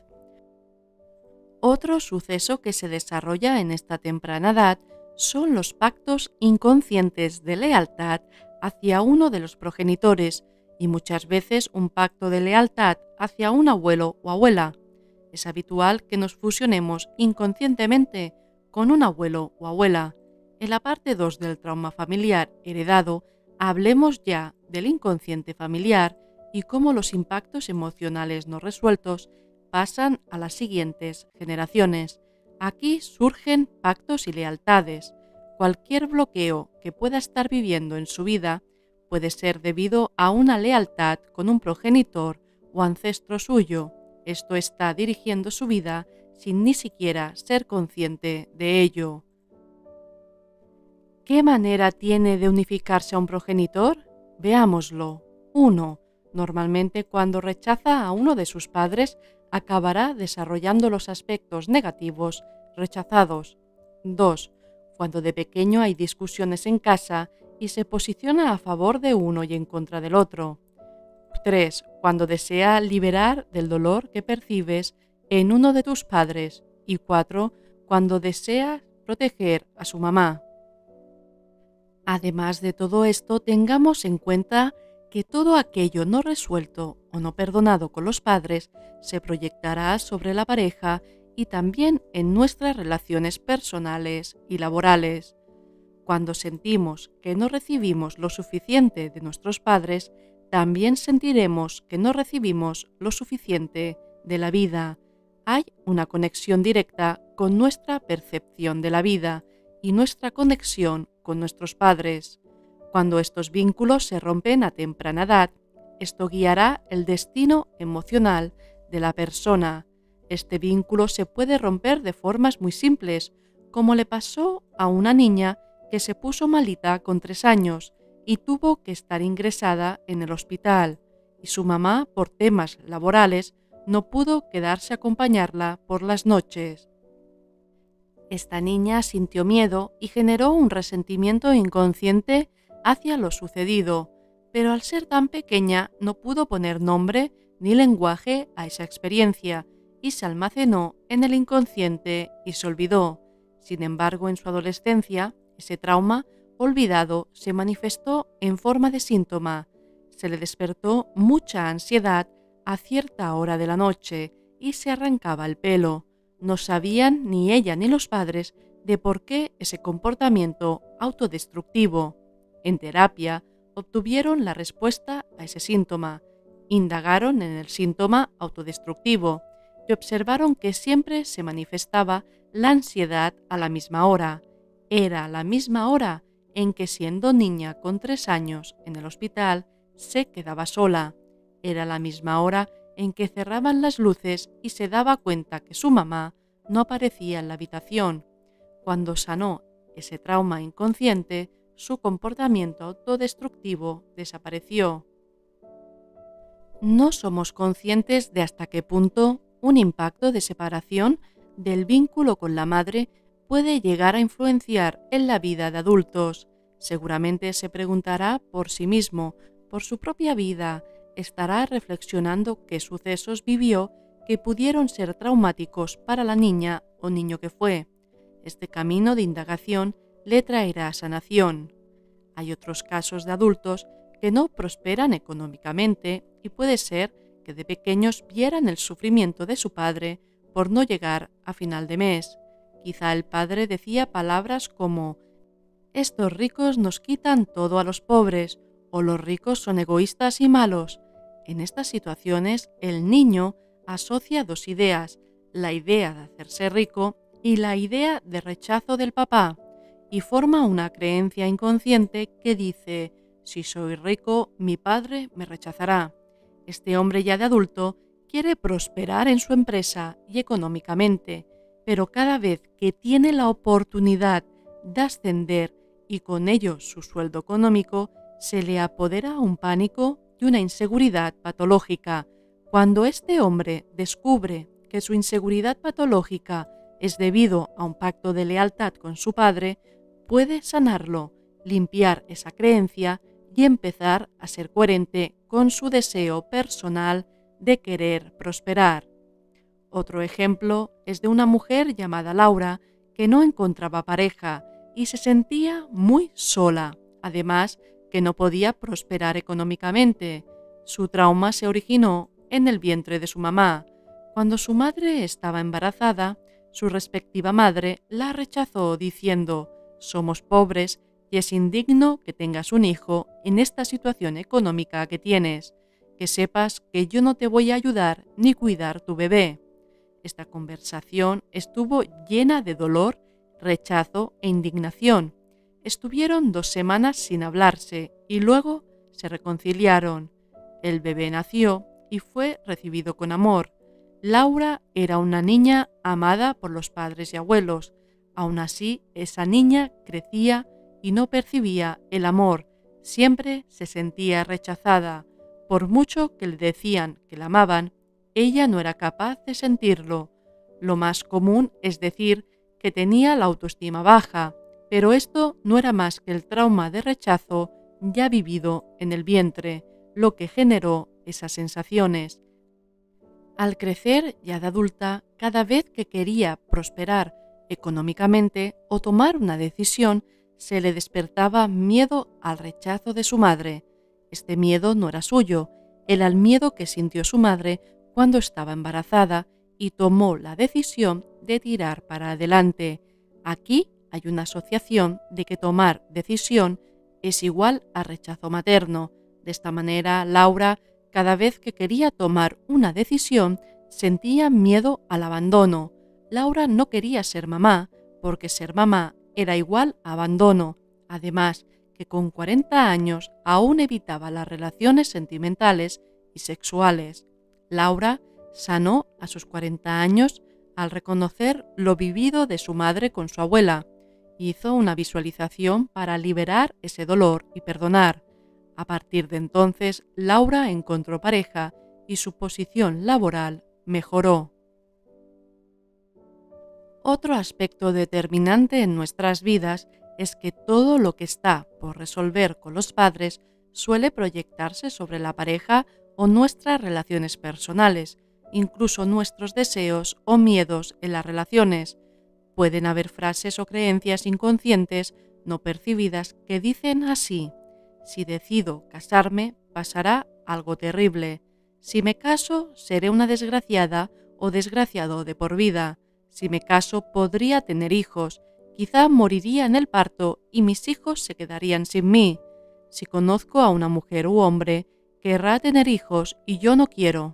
Otro suceso que se desarrolla en esta temprana edad son los pactos inconscientes de lealtad hacia uno de los progenitores y muchas veces un pacto de lealtad hacia un abuelo o abuela. Es habitual que nos fusionemos inconscientemente con un abuelo o abuela. En la parte 2 del trauma familiar heredado, hablemos ya del inconsciente familiar y cómo los impactos emocionales no resueltos pasan a las siguientes generaciones. Aquí surgen pactos y lealtades. Cualquier bloqueo que pueda estar viviendo en su vida puede ser debido a una lealtad con un progenitor o ancestro suyo. Esto está dirigiendo su vida sin ni siquiera ser consciente de ello. ¿Qué manera tiene de unificarse a un progenitor? Veámoslo. 1. Normalmente cuando rechaza a uno de sus padres, acabará desarrollando los aspectos negativos rechazados. 2. Cuando de pequeño hay discusiones en casa y se posiciona a favor de uno y en contra del otro. 3. Cuando desea liberar del dolor que percibes en uno de tus padres. Y 4. Cuando desea proteger a su mamá. Además de todo esto, tengamos en cuenta que todo aquello no resuelto o no perdonado con los padres se proyectará sobre la pareja y también en nuestras relaciones personales y laborales. Cuando sentimos que no recibimos lo suficiente de nuestros padres, también sentiremos que no recibimos lo suficiente de la vida. Hay una conexión directa con nuestra percepción de la vida y nuestra conexión con nuestros padres. Cuando estos vínculos se rompen a temprana edad, esto guiará el destino emocional de la persona. Este vínculo se puede romper de formas muy simples, como le pasó a una niña que se puso malita con 3 años y tuvo que estar ingresada en el hospital, y su mamá, por temas laborales, no pudo quedarse a acompañarla por las noches. Esta niña sintió miedo y generó un resentimiento inconsciente hacia lo sucedido, pero al ser tan pequeña no pudo poner nombre ni lenguaje a esa experiencia y se almacenó en el inconsciente y se olvidó. Sin embargo, en su adolescencia, ese trauma olvidado se manifestó en forma de síntoma. Se le despertó mucha ansiedad a cierta hora de la noche y se arrancaba el pelo. No sabían ni ella ni los padres de por qué ese comportamiento autodestructivo. En terapia obtuvieron la respuesta a ese síntoma, indagaron en el síntoma autodestructivo y observaron que siempre se manifestaba la ansiedad a la misma hora. Era la misma hora en que, siendo niña con 3 años en el hospital, se quedaba sola. Era la misma hora en que cerraban las luces y se daba cuenta que su mamá no aparecía en la habitación. Cuando sanó ese trauma inconsciente, su comportamiento autodestructivo desapareció. No somos conscientes de hasta qué punto un impacto de separación del vínculo con la madre puede llegar a influenciar en la vida de adultos. Seguramente se preguntará por sí mismo, por su propia vida, estará reflexionando qué sucesos vivió que pudieron ser traumáticos para la niña o niño que fue. Este camino de indagación le traerá sanación. Hay otros casos de adultos que no prosperan económicamente y puede ser que de pequeños vieran el sufrimiento de su padre por no llegar a final de mes. Quizá el padre decía palabras como: «Estos ricos nos quitan todo a los pobres», o «los ricos son egoístas y malos». En estas situaciones, el niño asocia 2 ideas, la idea de hacerse rico y la idea de rechazo del papá, y forma una creencia inconsciente que dice: «Si soy rico, mi padre me rechazará». Este hombre ya de adulto quiere prosperar en su empresa y económicamente, pero cada vez que tiene la oportunidad de ascender y con ello su sueldo económico, se le apodera un pánico y una inseguridad patológica. Cuando este hombre descubre que su inseguridad patológica es debido a un pacto de lealtad con su padre, puede sanarlo, limpiar esa creencia y empezar a ser coherente con su deseo personal de querer prosperar. Otro ejemplo es de una mujer llamada Laura que no encontraba pareja y se sentía muy sola, además que no podía prosperar económicamente. Su trauma se originó en el vientre de su mamá. Cuando su madre estaba embarazada, su respectiva madre la rechazó diciendo: «Somos pobres y es indigno que tengas un hijo en esta situación económica que tienes. Que sepas que yo no te voy a ayudar ni cuidar tu bebé». Esta conversación estuvo llena de dolor, rechazo e indignación. Estuvieron 2 semanas sin hablarse y luego se reconciliaron. El bebé nació y fue recibido con amor. Laura era una niña amada por los padres y abuelos. Aún así, esa niña crecía y no percibía el amor. Siempre se sentía rechazada. Por mucho que le decían que la amaban, ella no era capaz de sentirlo. Lo más común es decir que tenía la autoestima baja, pero esto no era más que el trauma de rechazo ya vivido en el vientre, lo que generó esas sensaciones. Al crecer ya de adulta, cada vez que quería prosperar económicamente o tomar una decisión, se le despertaba miedo al rechazo de su madre. Este miedo no era suyo, era el miedo que sintió su madre cuando estaba embarazada y tomó la decisión de tirar para adelante. Aquí hay una asociación de que tomar decisión es igual a rechazo materno. De esta manera, Laura, cada vez que quería tomar una decisión, sentía miedo al abandono. Laura no quería ser mamá, porque ser mamá era igual a abandono. Además, que con 40 años aún evitaba las relaciones sentimentales y sexuales. Laura sanó a sus 40 años al reconocer lo vivido de su madre con su abuela. Hizo una visualización para liberar ese dolor y perdonar. A partir de entonces, Laura encontró pareja y su posición laboral mejoró. Otro aspecto determinante en nuestras vidas es que todo lo que está por resolver con los padres suele proyectarse sobre la pareja o nuestras relaciones personales, incluso nuestros deseos o miedos en las relaciones. Pueden haber frases o creencias inconscientes no percibidas que dicen así: si decido casarme, pasará algo terrible. Si me caso, seré una desgraciada o desgraciado de por vida. Si me caso, podría tener hijos. Quizá moriría en el parto y mis hijos se quedarían sin mí. Si conozco a una mujer u hombre, querrá tener hijos y yo no quiero.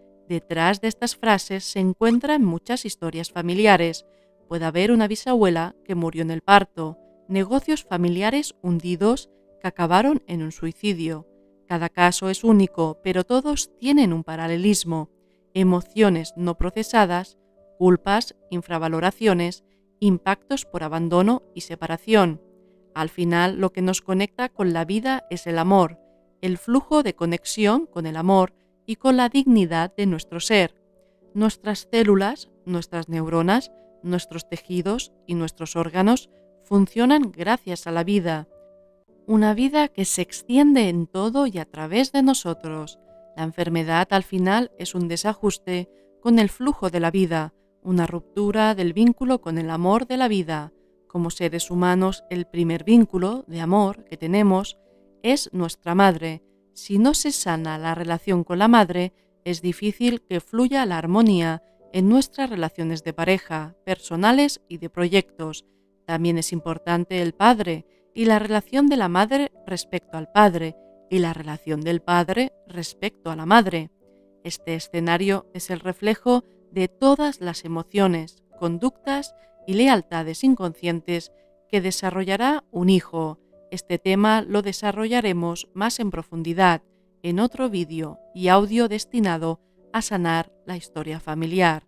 Detrás de estas frases se encuentran muchas historias familiares. Puede haber una bisabuela que murió en el parto, negocios familiares hundidos que acabaron en un suicidio. Cada caso es único, pero todos tienen un paralelismo: emociones no procesadas, culpas, infravaloraciones, impactos por abandono y separación. Al final, lo que nos conecta con la vida es el amor, el flujo de conexión con el amor y con la dignidad de nuestro ser. Nuestras células, nuestras neuronas, nuestros tejidos y nuestros órganos funcionan gracias a la vida. Una vida que se extiende en todo y a través de nosotros. La enfermedad al final es un desajuste con el flujo de la vida, una ruptura del vínculo con el amor de la vida. Como seres humanos, el primer vínculo de amor que tenemos es nuestra madre. Si no se sana la relación con la madre, es difícil que fluya la armonía en nuestras relaciones de pareja, personales y de proyectos. También es importante el padre y la relación de la madre respecto al padre y la relación del padre respecto a la madre. Este escenario es el reflejo de todas las emociones, conductas y lealtades inconscientes que desarrollará un hijo. Este tema lo desarrollaremos más en profundidad en otro vídeo y audio destinado a sanar la historia familiar.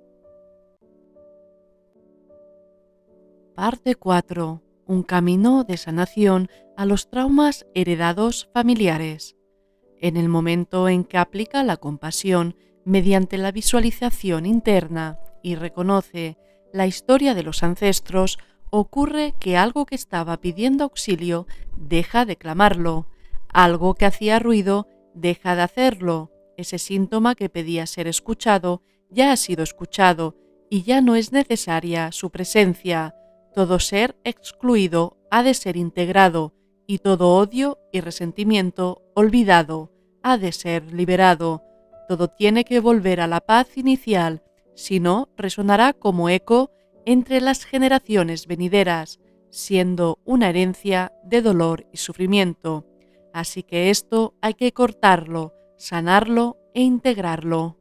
Parte 4. Un camino de sanación a los traumas heredados familiares. En el momento en que aplica la compasión mediante la visualización interna y reconoce la historia de los ancestros, ocurre que algo que estaba pidiendo auxilio deja de clamarlo, algo que hacía ruido deja de hacerlo. Ese síntoma que pedía ser escuchado ya ha sido escuchado y ya no es necesaria su presencia. Todo ser excluido ha de ser integrado y todo odio y resentimiento olvidado ha de ser liberado. Todo tiene que volver a la paz inicial, si no resonará como eco entre las generaciones venideras, siendo una herencia de dolor y sufrimiento. Así que esto hay que cortarlo, sanarlo e integrarlo.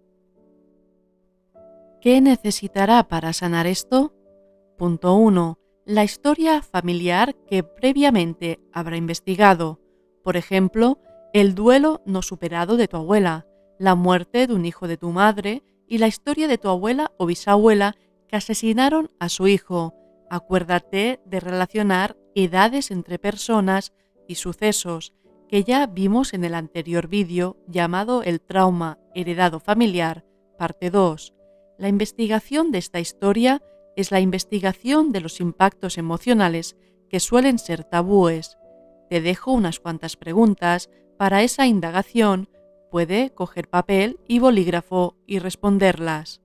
¿Qué necesitará para sanar esto? Punto 1. La historia familiar que previamente habrá investigado. Por ejemplo, el duelo no superado de tu abuela, la muerte de un hijo de tu madre y la historia de tu abuela o bisabuela que asesinaron a su hijo. Acuérdate de relacionar edades entre personas y sucesos, que ya vimos en el anterior vídeo llamado El trauma heredado familiar, parte 2. La investigación de esta historia es la investigación de los impactos emocionales que suelen ser tabúes. Te dejo unas cuantas preguntas para esa indagación. Puede coger papel y bolígrafo y responderlas.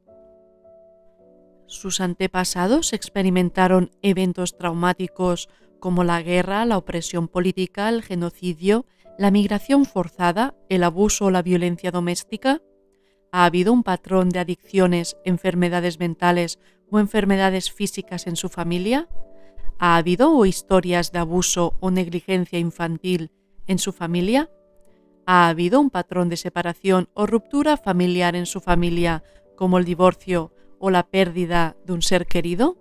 ¿Sus antepasados experimentaron eventos traumáticos como la guerra, la opresión política, el genocidio, la migración forzada, el abuso o la violencia doméstica? ¿Ha habido un patrón de adicciones, enfermedades mentales o enfermedades físicas en su familia? ¿Ha habido historias de abuso o negligencia infantil en su familia? ¿Ha habido un patrón de separación o ruptura familiar en su familia, como el divorcio o la pérdida de un ser querido?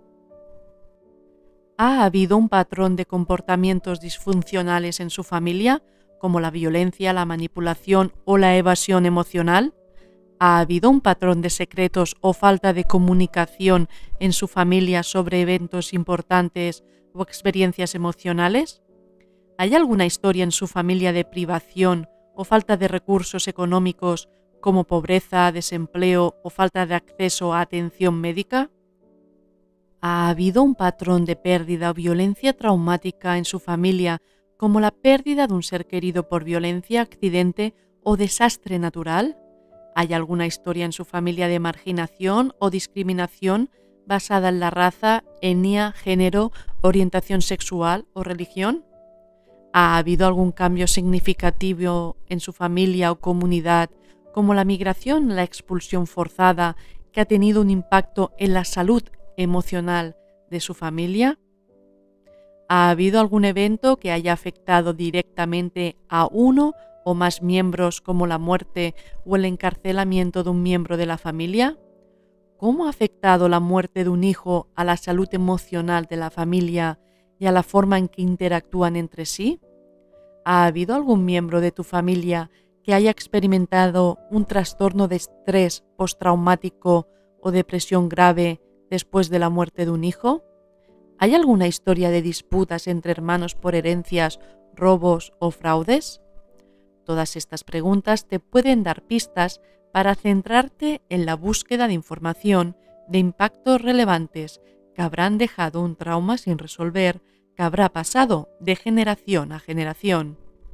¿Ha habido un patrón de comportamientos disfuncionales en su familia, como la violencia, la manipulación o la evasión emocional? ¿Ha habido un patrón de secretos o falta de comunicación en su familia sobre eventos importantes o experiencias emocionales? ¿Hay alguna historia en su familia de privación o falta de recursos económicos como pobreza, desempleo o falta de acceso a atención médica? ¿Ha habido un patrón de pérdida o violencia traumática en su familia, como la pérdida de un ser querido por violencia, accidente o desastre natural? ¿Hay alguna historia en su familia de marginación o discriminación basada en la raza, etnia, género, orientación sexual o religión? ¿Ha habido algún cambio significativo en su familia o comunidad, como la migración, la expulsión forzada, que ha tenido un impacto en la salud emocional de su familia? ¿Ha habido algún evento que haya afectado directamente a uno o más miembros, como la muerte o el encarcelamiento de un miembro de la familia? ¿Cómo ha afectado la muerte de un hijo a la salud emocional de la familia y a la forma en que interactúan entre sí? ¿Ha habido algún miembro de tu familia que haya experimentado un trastorno de estrés postraumático o depresión grave después de la muerte de un hijo? ¿Hay alguna historia de disputas entre hermanos por herencias, robos o fraudes? Todas estas preguntas te pueden dar pistas para centrarte en la búsqueda de información de impactos relevantes que habrán dejado un trauma sin resolver, que habrá pasado de generación a generación.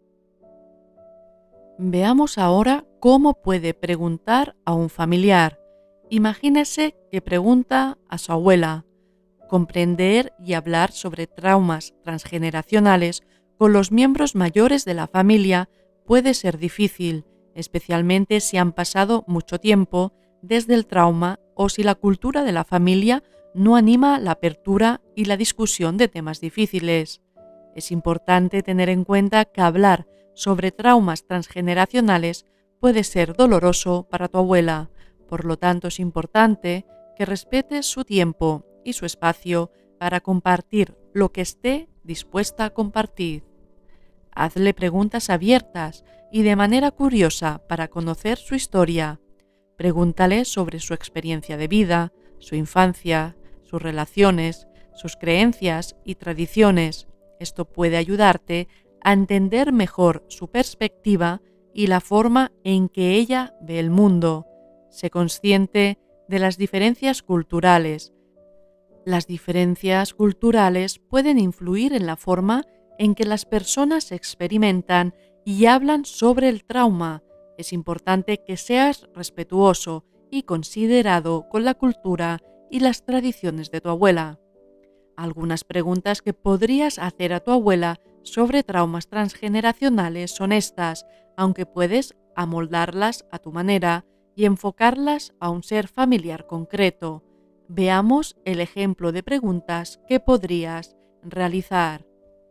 Veamos ahora cómo puede preguntar a un familiar. Imagínese que pregunta a su abuela. Comprender y hablar sobre traumas transgeneracionales con los miembros mayores de la familia puede ser difícil, especialmente si han pasado mucho tiempo desde el trauma o si la cultura de la familia no anima la apertura y la discusión de temas difíciles. Es importante tener en cuenta que hablar sobre traumas transgeneracionales puede ser doloroso para tu abuela, por lo tanto es importante que respetes su tiempo y su espacio para compartir lo que esté dispuesta a compartir. Hazle preguntas abiertas y de manera curiosa para conocer su historia. Pregúntale sobre su experiencia de vida, su infancia, sus relaciones, sus creencias y tradiciones. Esto puede ayudarte a entender mejor su perspectiva y la forma en que ella ve el mundo. Sé consciente de las diferencias culturales. Las diferencias culturales pueden influir en la forma en que las personas experimentan y hablan sobre el trauma. Es importante que seas respetuoso y considerado con la cultura y las tradiciones de tu abuela. Algunas preguntas que podrías hacer a tu abuela sobre traumas transgeneracionales son estas, aunque puedes amoldarlas a tu manera y enfocarlas a un ser familiar concreto. Veamos el ejemplo de preguntas que podrías realizar.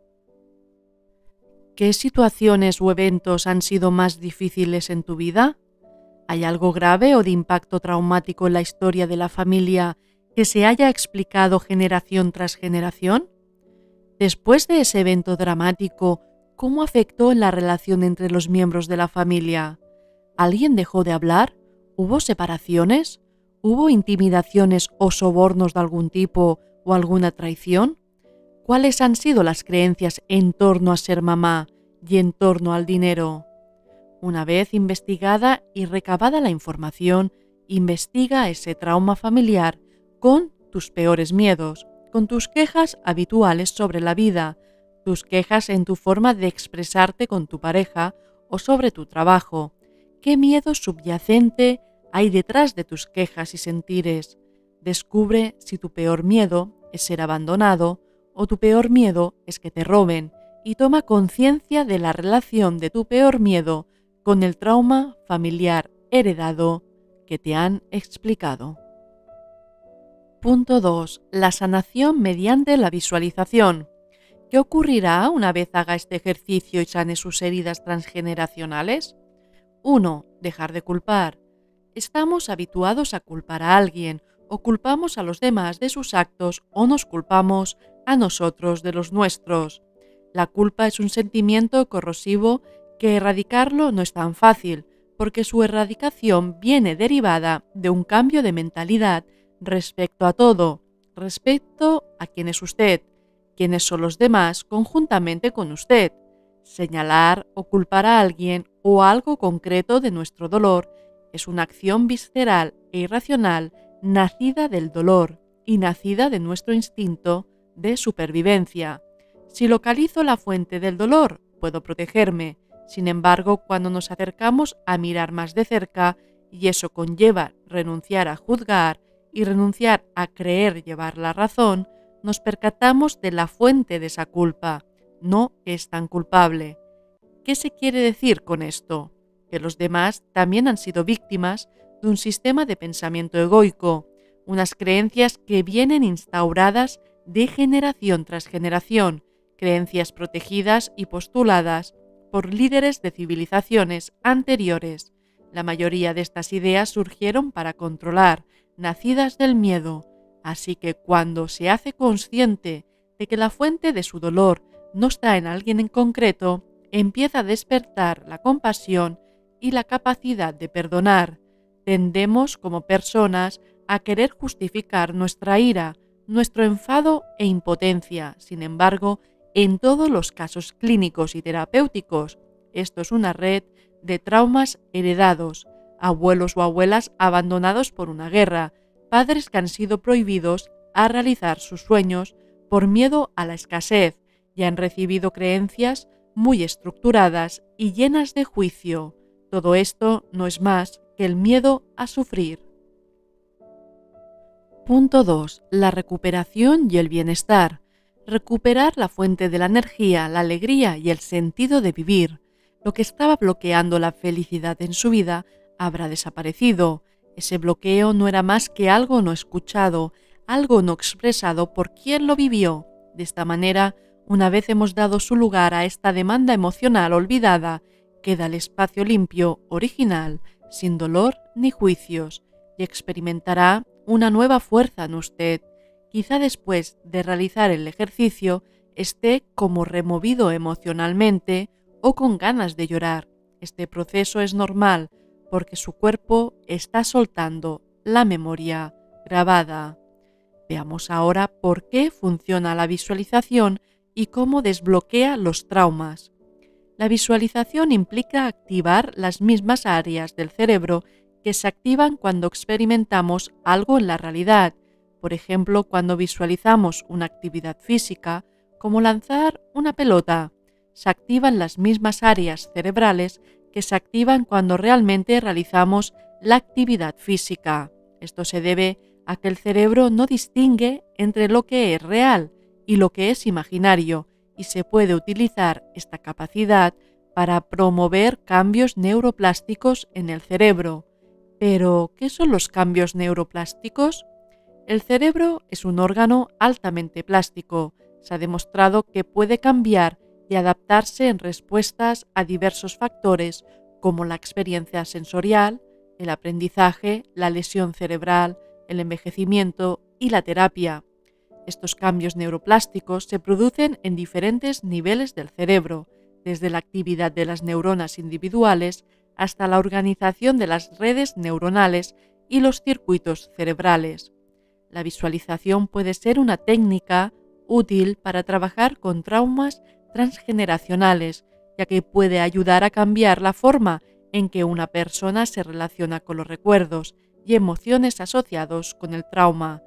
¿Qué situaciones o eventos han sido más difíciles en tu vida? ¿Hay algo grave o de impacto traumático en la historia de la familia que se haya explicado generación tras generación? Después de ese evento dramático, ¿cómo afectó en la relación entre los miembros de la familia? ¿Alguien dejó de hablar? ¿Hubo separaciones? ¿Hubo intimidaciones o sobornos de algún tipo o alguna traición? ¿Cuáles han sido las creencias en torno a ser mamá y en torno al dinero? Una vez investigada y recabada la información, investiga ese trauma familiar con tus peores miedos, con tus quejas habituales sobre la vida, tus quejas en tu forma de expresarte con tu pareja o sobre tu trabajo. ¿Qué miedo subyacente hay detrás de tus quejas y sentires? Descubre si tu peor miedo es ser abandonado o tu peor miedo es que te roben, y toma conciencia de la relación de tu peor miedo con el trauma familiar heredado que te han explicado. Punto 2. La sanación mediante la visualización. ¿Qué ocurrirá una vez haga este ejercicio y sane sus heridas transgeneracionales? 1. Dejar de culpar. estamos habituados a culpar a alguien, o culpamos a los demás de sus actos, o nos culpamos a nosotros de los nuestros. La culpa es un sentimiento corrosivo que erradicarlo no es tan fácil, porque su erradicación viene derivada de un cambio de mentalidad respecto a todo, respecto a quién es usted, quiénes son los demás conjuntamente con usted. Señalar o culpar a alguien o a algo concreto de nuestro dolor es una acción visceral e irracional nacida del dolor y nacida de nuestro instinto de supervivencia. Si localizo la fuente del dolor, puedo protegerme. Sin embargo, cuando nos acercamos a mirar más de cerca, y eso conlleva renunciar a juzgar y renunciar a creer llevar la razón, nos percatamos de la fuente de esa culpa. No es tan culpable. ¿Qué se quiere decir con esto? Que los demás también han sido víctimas de un sistema de pensamiento egoico, unas creencias que vienen instauradas de generación tras generación, creencias protegidas y postuladas por líderes de civilizaciones anteriores. La mayoría de estas ideas surgieron para controlar, nacidas del miedo, así que cuando se hace consciente de que la fuente de su dolor no está en alguien en concreto, empieza a despertar la compasión y la capacidad de perdonar. Tendemos como personas a querer justificar nuestra ira, nuestro enfado e impotencia. Sin embargo, en todos los casos clínicos y terapéuticos, esto es una red de traumas heredados, abuelos o abuelas abandonados por una guerra, padres que han sido prohibidos a realizar sus sueños por miedo a la escasez y han recibido creencias muy estructuradas y llenas de juicio. Todo esto no es más que el miedo a sufrir. Punto 2. La recuperación y el bienestar. Recuperar la fuente de la energía, la alegría y el sentido de vivir. Lo que estaba bloqueando la felicidad en su vida habrá desaparecido. Ese bloqueo no era más que algo no escuchado, algo no expresado por quien lo vivió. De esta manera, una vez hemos dado su lugar a esta demanda emocional olvidada, queda el espacio limpio, original, sin dolor ni juicios, y experimentará una nueva fuerza en usted. Quizá después de realizar el ejercicio esté como removido emocionalmente o con ganas de llorar. Este proceso es normal porque su cuerpo está soltando la memoria grabada. Veamos ahora por qué funciona la visualización y cómo desbloquea los traumas. La visualización implica activar las mismas áreas del cerebro que se activan cuando experimentamos algo en la realidad. Por ejemplo, cuando visualizamos una actividad física, como lanzar una pelota, se activan las mismas áreas cerebrales que se activan cuando realmente realizamos la actividad física. Esto se debe a que el cerebro no distingue entre lo que es real y lo que es imaginario, y se puede utilizar esta capacidad para promover cambios neuroplásticos en el cerebro. Pero, ¿qué son los cambios neuroplásticos? El cerebro es un órgano altamente plástico. Se ha demostrado que puede cambiar y adaptarse en respuestas a diversos factores como la experiencia sensorial, el aprendizaje, la lesión cerebral, el envejecimiento y la terapia. Estos cambios neuroplásticos se producen en diferentes niveles del cerebro, desde la actividad de las neuronas individuales hasta la organización de las redes neuronales y los circuitos cerebrales. La visualización puede ser una técnica útil para trabajar con traumas transgeneracionales, ya que puede ayudar a cambiar la forma en que una persona se relaciona con los recuerdos y emociones asociados con el trauma.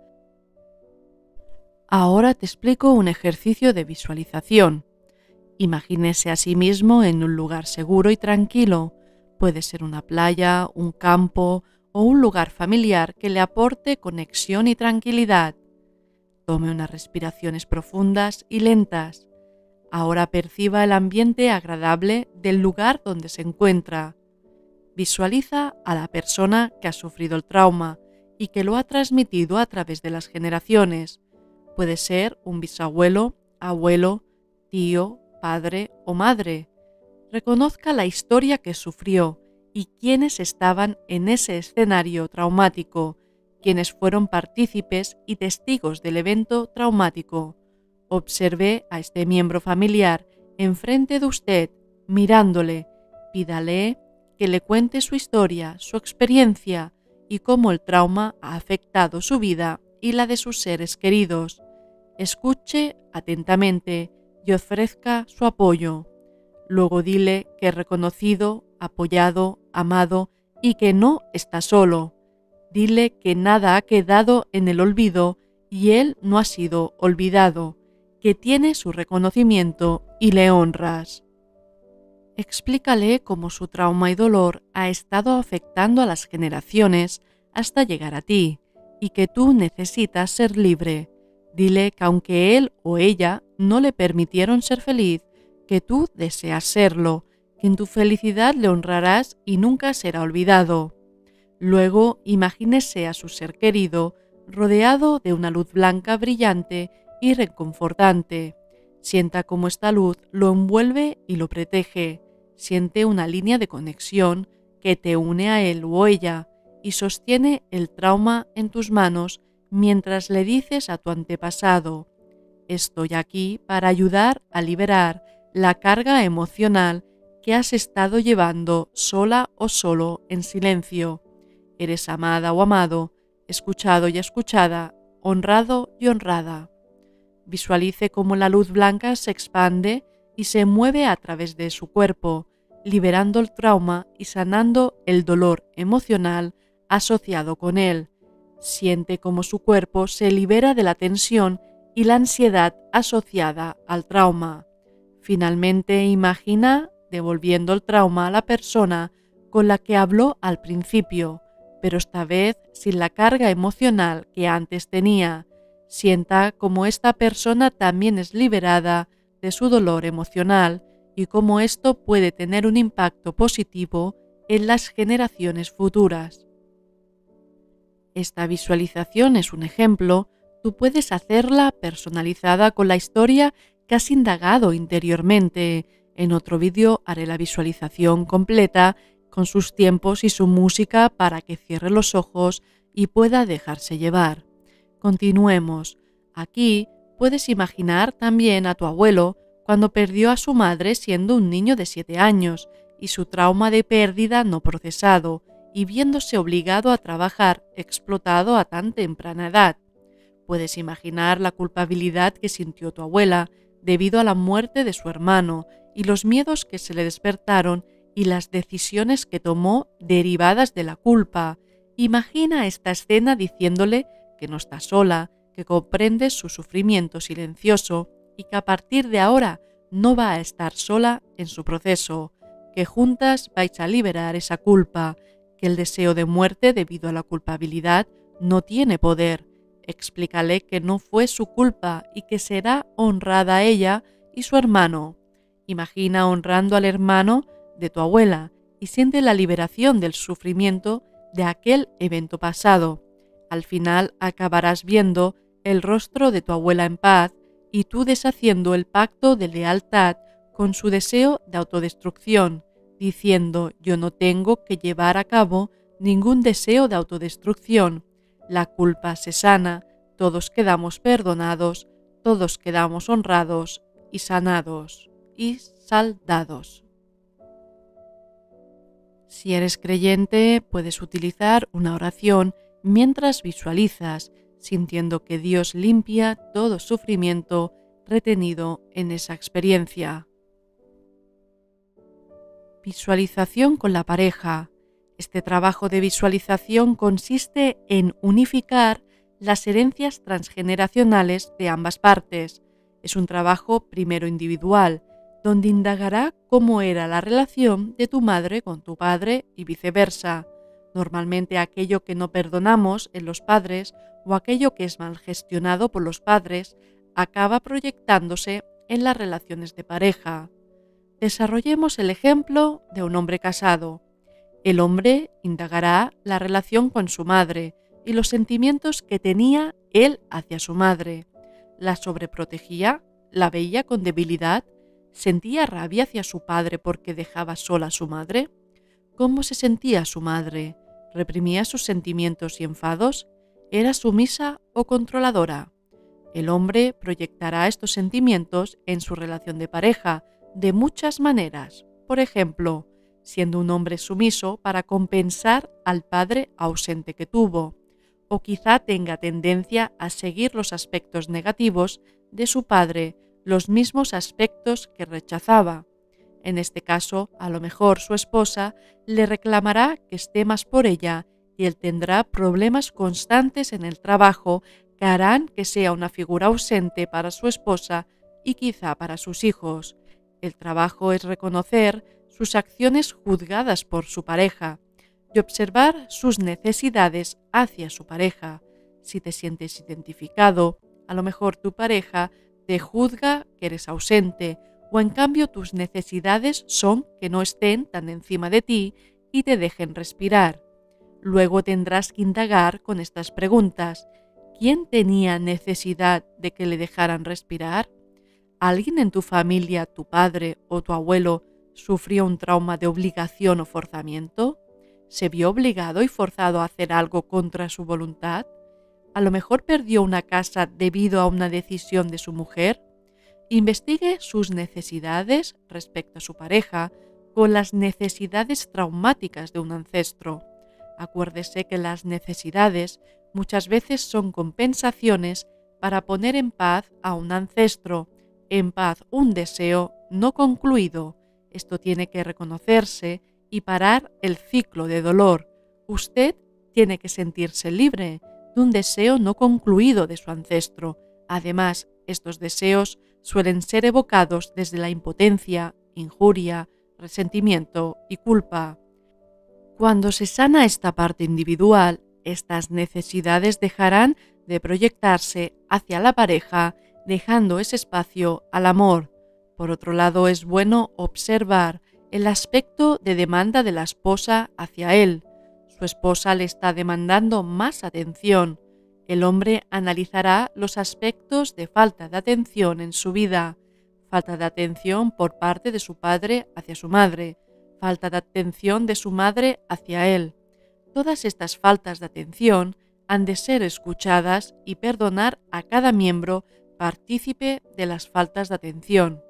Ahora te explico un ejercicio de visualización. Imagínese a sí mismo en un lugar seguro y tranquilo. Puede ser una playa, un campo o un lugar familiar que le aporte conexión y tranquilidad. Tome unas respiraciones profundas y lentas. Ahora perciba el ambiente agradable del lugar donde se encuentra. Visualiza a la persona que ha sufrido el trauma y que lo ha transmitido a través de las generaciones. Puede ser un bisabuelo, abuelo, tío, padre o madre. Reconozca la historia que sufrió y quiénes estaban en ese escenario traumático, quienes fueron partícipes y testigos del evento traumático. Observe a este miembro familiar enfrente de usted, mirándole, pídale que le cuente su historia, su experiencia y cómo el trauma ha afectado su vida y la de sus seres queridos. Escuche atentamente y ofrezca su apoyo. Luego dile que es reconocido, apoyado, amado y que no está solo. Dile que nada ha quedado en el olvido y él no ha sido olvidado, que tiene su reconocimiento y le honras. Explícale cómo su trauma y dolor ha estado afectando a las generaciones hasta llegar a ti y que tú necesitas ser libre. Dile que aunque él o ella no le permitieron ser feliz, que tú deseas serlo, que en tu felicidad le honrarás y nunca será olvidado. Luego imagínese a su ser querido rodeado de una luz blanca brillante y reconfortante. Sienta cómo esta luz lo envuelve y lo protege. Siente una línea de conexión que te une a él o ella y sostiene el trauma en tus manos mientras le dices a tu antepasado: estoy aquí para ayudar a liberar la carga emocional que has estado llevando sola o solo en silencio. Eres amada o amado, escuchado y escuchada, honrado y honrada. Visualice cómo la luz blanca se expande y se mueve a través de su cuerpo, liberando el trauma y sanando el dolor emocional asociado con él. Siente cómo su cuerpo se libera de la tensión y la ansiedad asociada al trauma. Finalmente, imagina devolviendo el trauma a la persona con la que habló al principio, pero esta vez sin la carga emocional que antes tenía. Sienta cómo esta persona también es liberada de su dolor emocional y cómo esto puede tener un impacto positivo en las generaciones futuras. Esta visualización es un ejemplo. Tú puedes hacerla personalizada con la historia que has indagado interiormente. En otro vídeo haré la visualización completa con sus tiempos y su música para que cierre los ojos y pueda dejarse llevar. Continuemos. Aquí puedes imaginar también a tu abuelo cuando perdió a su madre siendo un niño de 7 años y su trauma de pérdida no procesado y viéndose obligado a trabajar explotado a tan temprana edad. Puedes imaginar la culpabilidad que sintió tu abuela debido a la muerte de su hermano y los miedos que se le despertaron y las decisiones que tomó derivadas de la culpa. Imagina esta escena diciéndole que no está sola, que comprendes su sufrimiento silencioso y que a partir de ahora no va a estar sola en su proceso, que juntas vais a liberar esa culpa, que el deseo de muerte debido a la culpabilidad no tiene poder. Explícale que no fue su culpa y que será honrada ella y su hermano. Imagina honrando al hermano de tu abuela y siente la liberación del sufrimiento de aquel evento pasado. Al final acabarás viendo el rostro de tu abuela en paz y tú deshaciendo el pacto de lealtad con su deseo de autodestrucción, diciendo: yo no tengo que llevar a cabo ningún deseo de autodestrucción. La culpa se sana, todos quedamos perdonados, todos quedamos honrados y sanados y saldados. Si eres creyente, puedes utilizar una oración mientras visualizas, sintiendo que Dios limpia todo sufrimiento retenido en esa experiencia. Visualización con la pareja. Este trabajo de visualización consiste en unificar las herencias transgeneracionales de ambas partes. Es un trabajo primero individual, donde indagará cómo era la relación de tu madre con tu padre y viceversa. Normalmente aquello que no perdonamos en los padres o aquello que es mal gestionado por los padres acaba proyectándose en las relaciones de pareja. Desarrollemos el ejemplo de un hombre casado. El hombre indagará la relación con su madre y los sentimientos que tenía él hacia su madre. ¿La sobreprotegía? ¿La veía con debilidad? ¿Sentía rabia hacia su padre porque dejaba sola a su madre? ¿Cómo se sentía su madre? ¿Reprimía sus sentimientos y enfados? ¿Era sumisa o controladora? El hombre proyectará estos sentimientos en su relación de pareja de muchas maneras. Por ejemplo, siendo un hombre sumiso para compensar al padre ausente que tuvo, o quizá tenga tendencia a seguir los aspectos negativos de su padre, los mismos aspectos que rechazaba. En este caso, a lo mejor su esposa le reclamará que esté más por ella y él tendrá problemas constantes en el trabajo que harán que sea una figura ausente para su esposa y quizá para sus hijos. El trabajo es reconocer sus acciones juzgadas por su pareja y observar sus necesidades hacia su pareja. Si te sientes identificado, a lo mejor tu pareja te juzga que eres ausente, o en cambio tus necesidades son que no estén tan encima de ti y te dejen respirar. Luego tendrás que indagar con estas preguntas. ¿Quién tenía necesidad de que le dejaran respirar? ¿Alguien en tu familia, tu padre o tu abuelo, sufrió un trauma de obligación o forzamiento? ¿Se vio obligado y forzado a hacer algo contra su voluntad? ¿A lo mejor perdió una casa debido a una decisión de su mujer? Investigue sus necesidades respecto a su pareja con las necesidades traumáticas de un ancestro. Acuérdese que las necesidades muchas veces son compensaciones para poner en paz a un ancestro, en paz un deseo no concluido. Esto tiene que reconocerse y parar el ciclo de dolor. Usted tiene que sentirse libre de un deseo no concluido de su ancestro. Además, estos deseos suelen ser evocados desde la impotencia, injuria, resentimiento y culpa. Cuando se sana esta parte individual, estas necesidades dejarán de proyectarse hacia la pareja, dejando ese espacio al amor. Por otro lado, es bueno observar el aspecto de demanda de la esposa hacia él. Su esposa le está demandando más atención. El hombre analizará los aspectos de falta de atención en su vida, falta de atención por parte de su padre hacia su madre, falta de atención de su madre hacia él. Todas estas faltas de atención han de ser escuchadas y perdonar a cada miembro partícipe de las faltas de atención.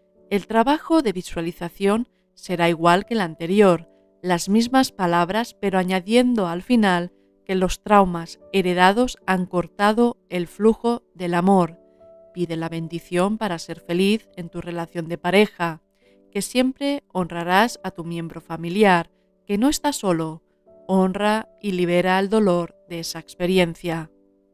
El trabajo de visualización será igual que el anterior, las mismas palabras, pero añadiendo al final que los traumas heredados han cortado el flujo del amor. Pide la bendición para ser feliz en tu relación de pareja, que siempre honrarás a tu miembro familiar, que no está solo. Honra y libera el dolor de esa experiencia.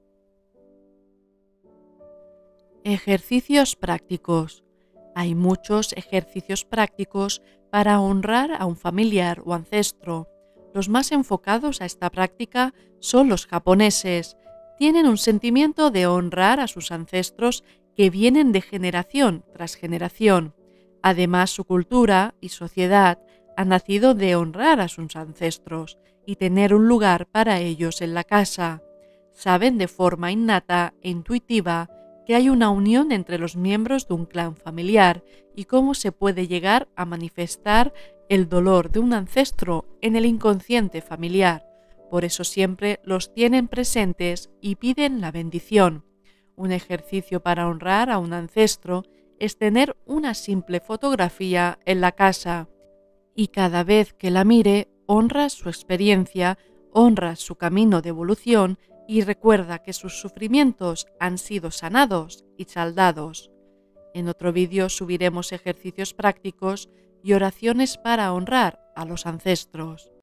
Ejercicios prácticos. Hay muchos ejercicios prácticos para honrar a un familiar o ancestro. Los más enfocados a esta práctica son los japoneses. Tienen un sentimiento de honrar a sus ancestros que vienen de generación tras generación. Además, su cultura y sociedad han nacido de honrar a sus ancestros y tener un lugar para ellos en la casa. Saben de forma innata e intuitiva que hay una unión entre los miembros de un clan familiar y cómo se puede llegar a manifestar el dolor de un ancestro en el inconsciente familiar. Por eso siempre los tienen presentes y piden la bendición. Un ejercicio para honrar a un ancestro es tener una simple fotografía en la casa y cada vez que la mire honra su experiencia, honra su camino de evolución y recuerda que sus sufrimientos han sido sanados y saldados. En otro vídeo subiremos ejercicios prácticos y oraciones para honrar a los ancestros.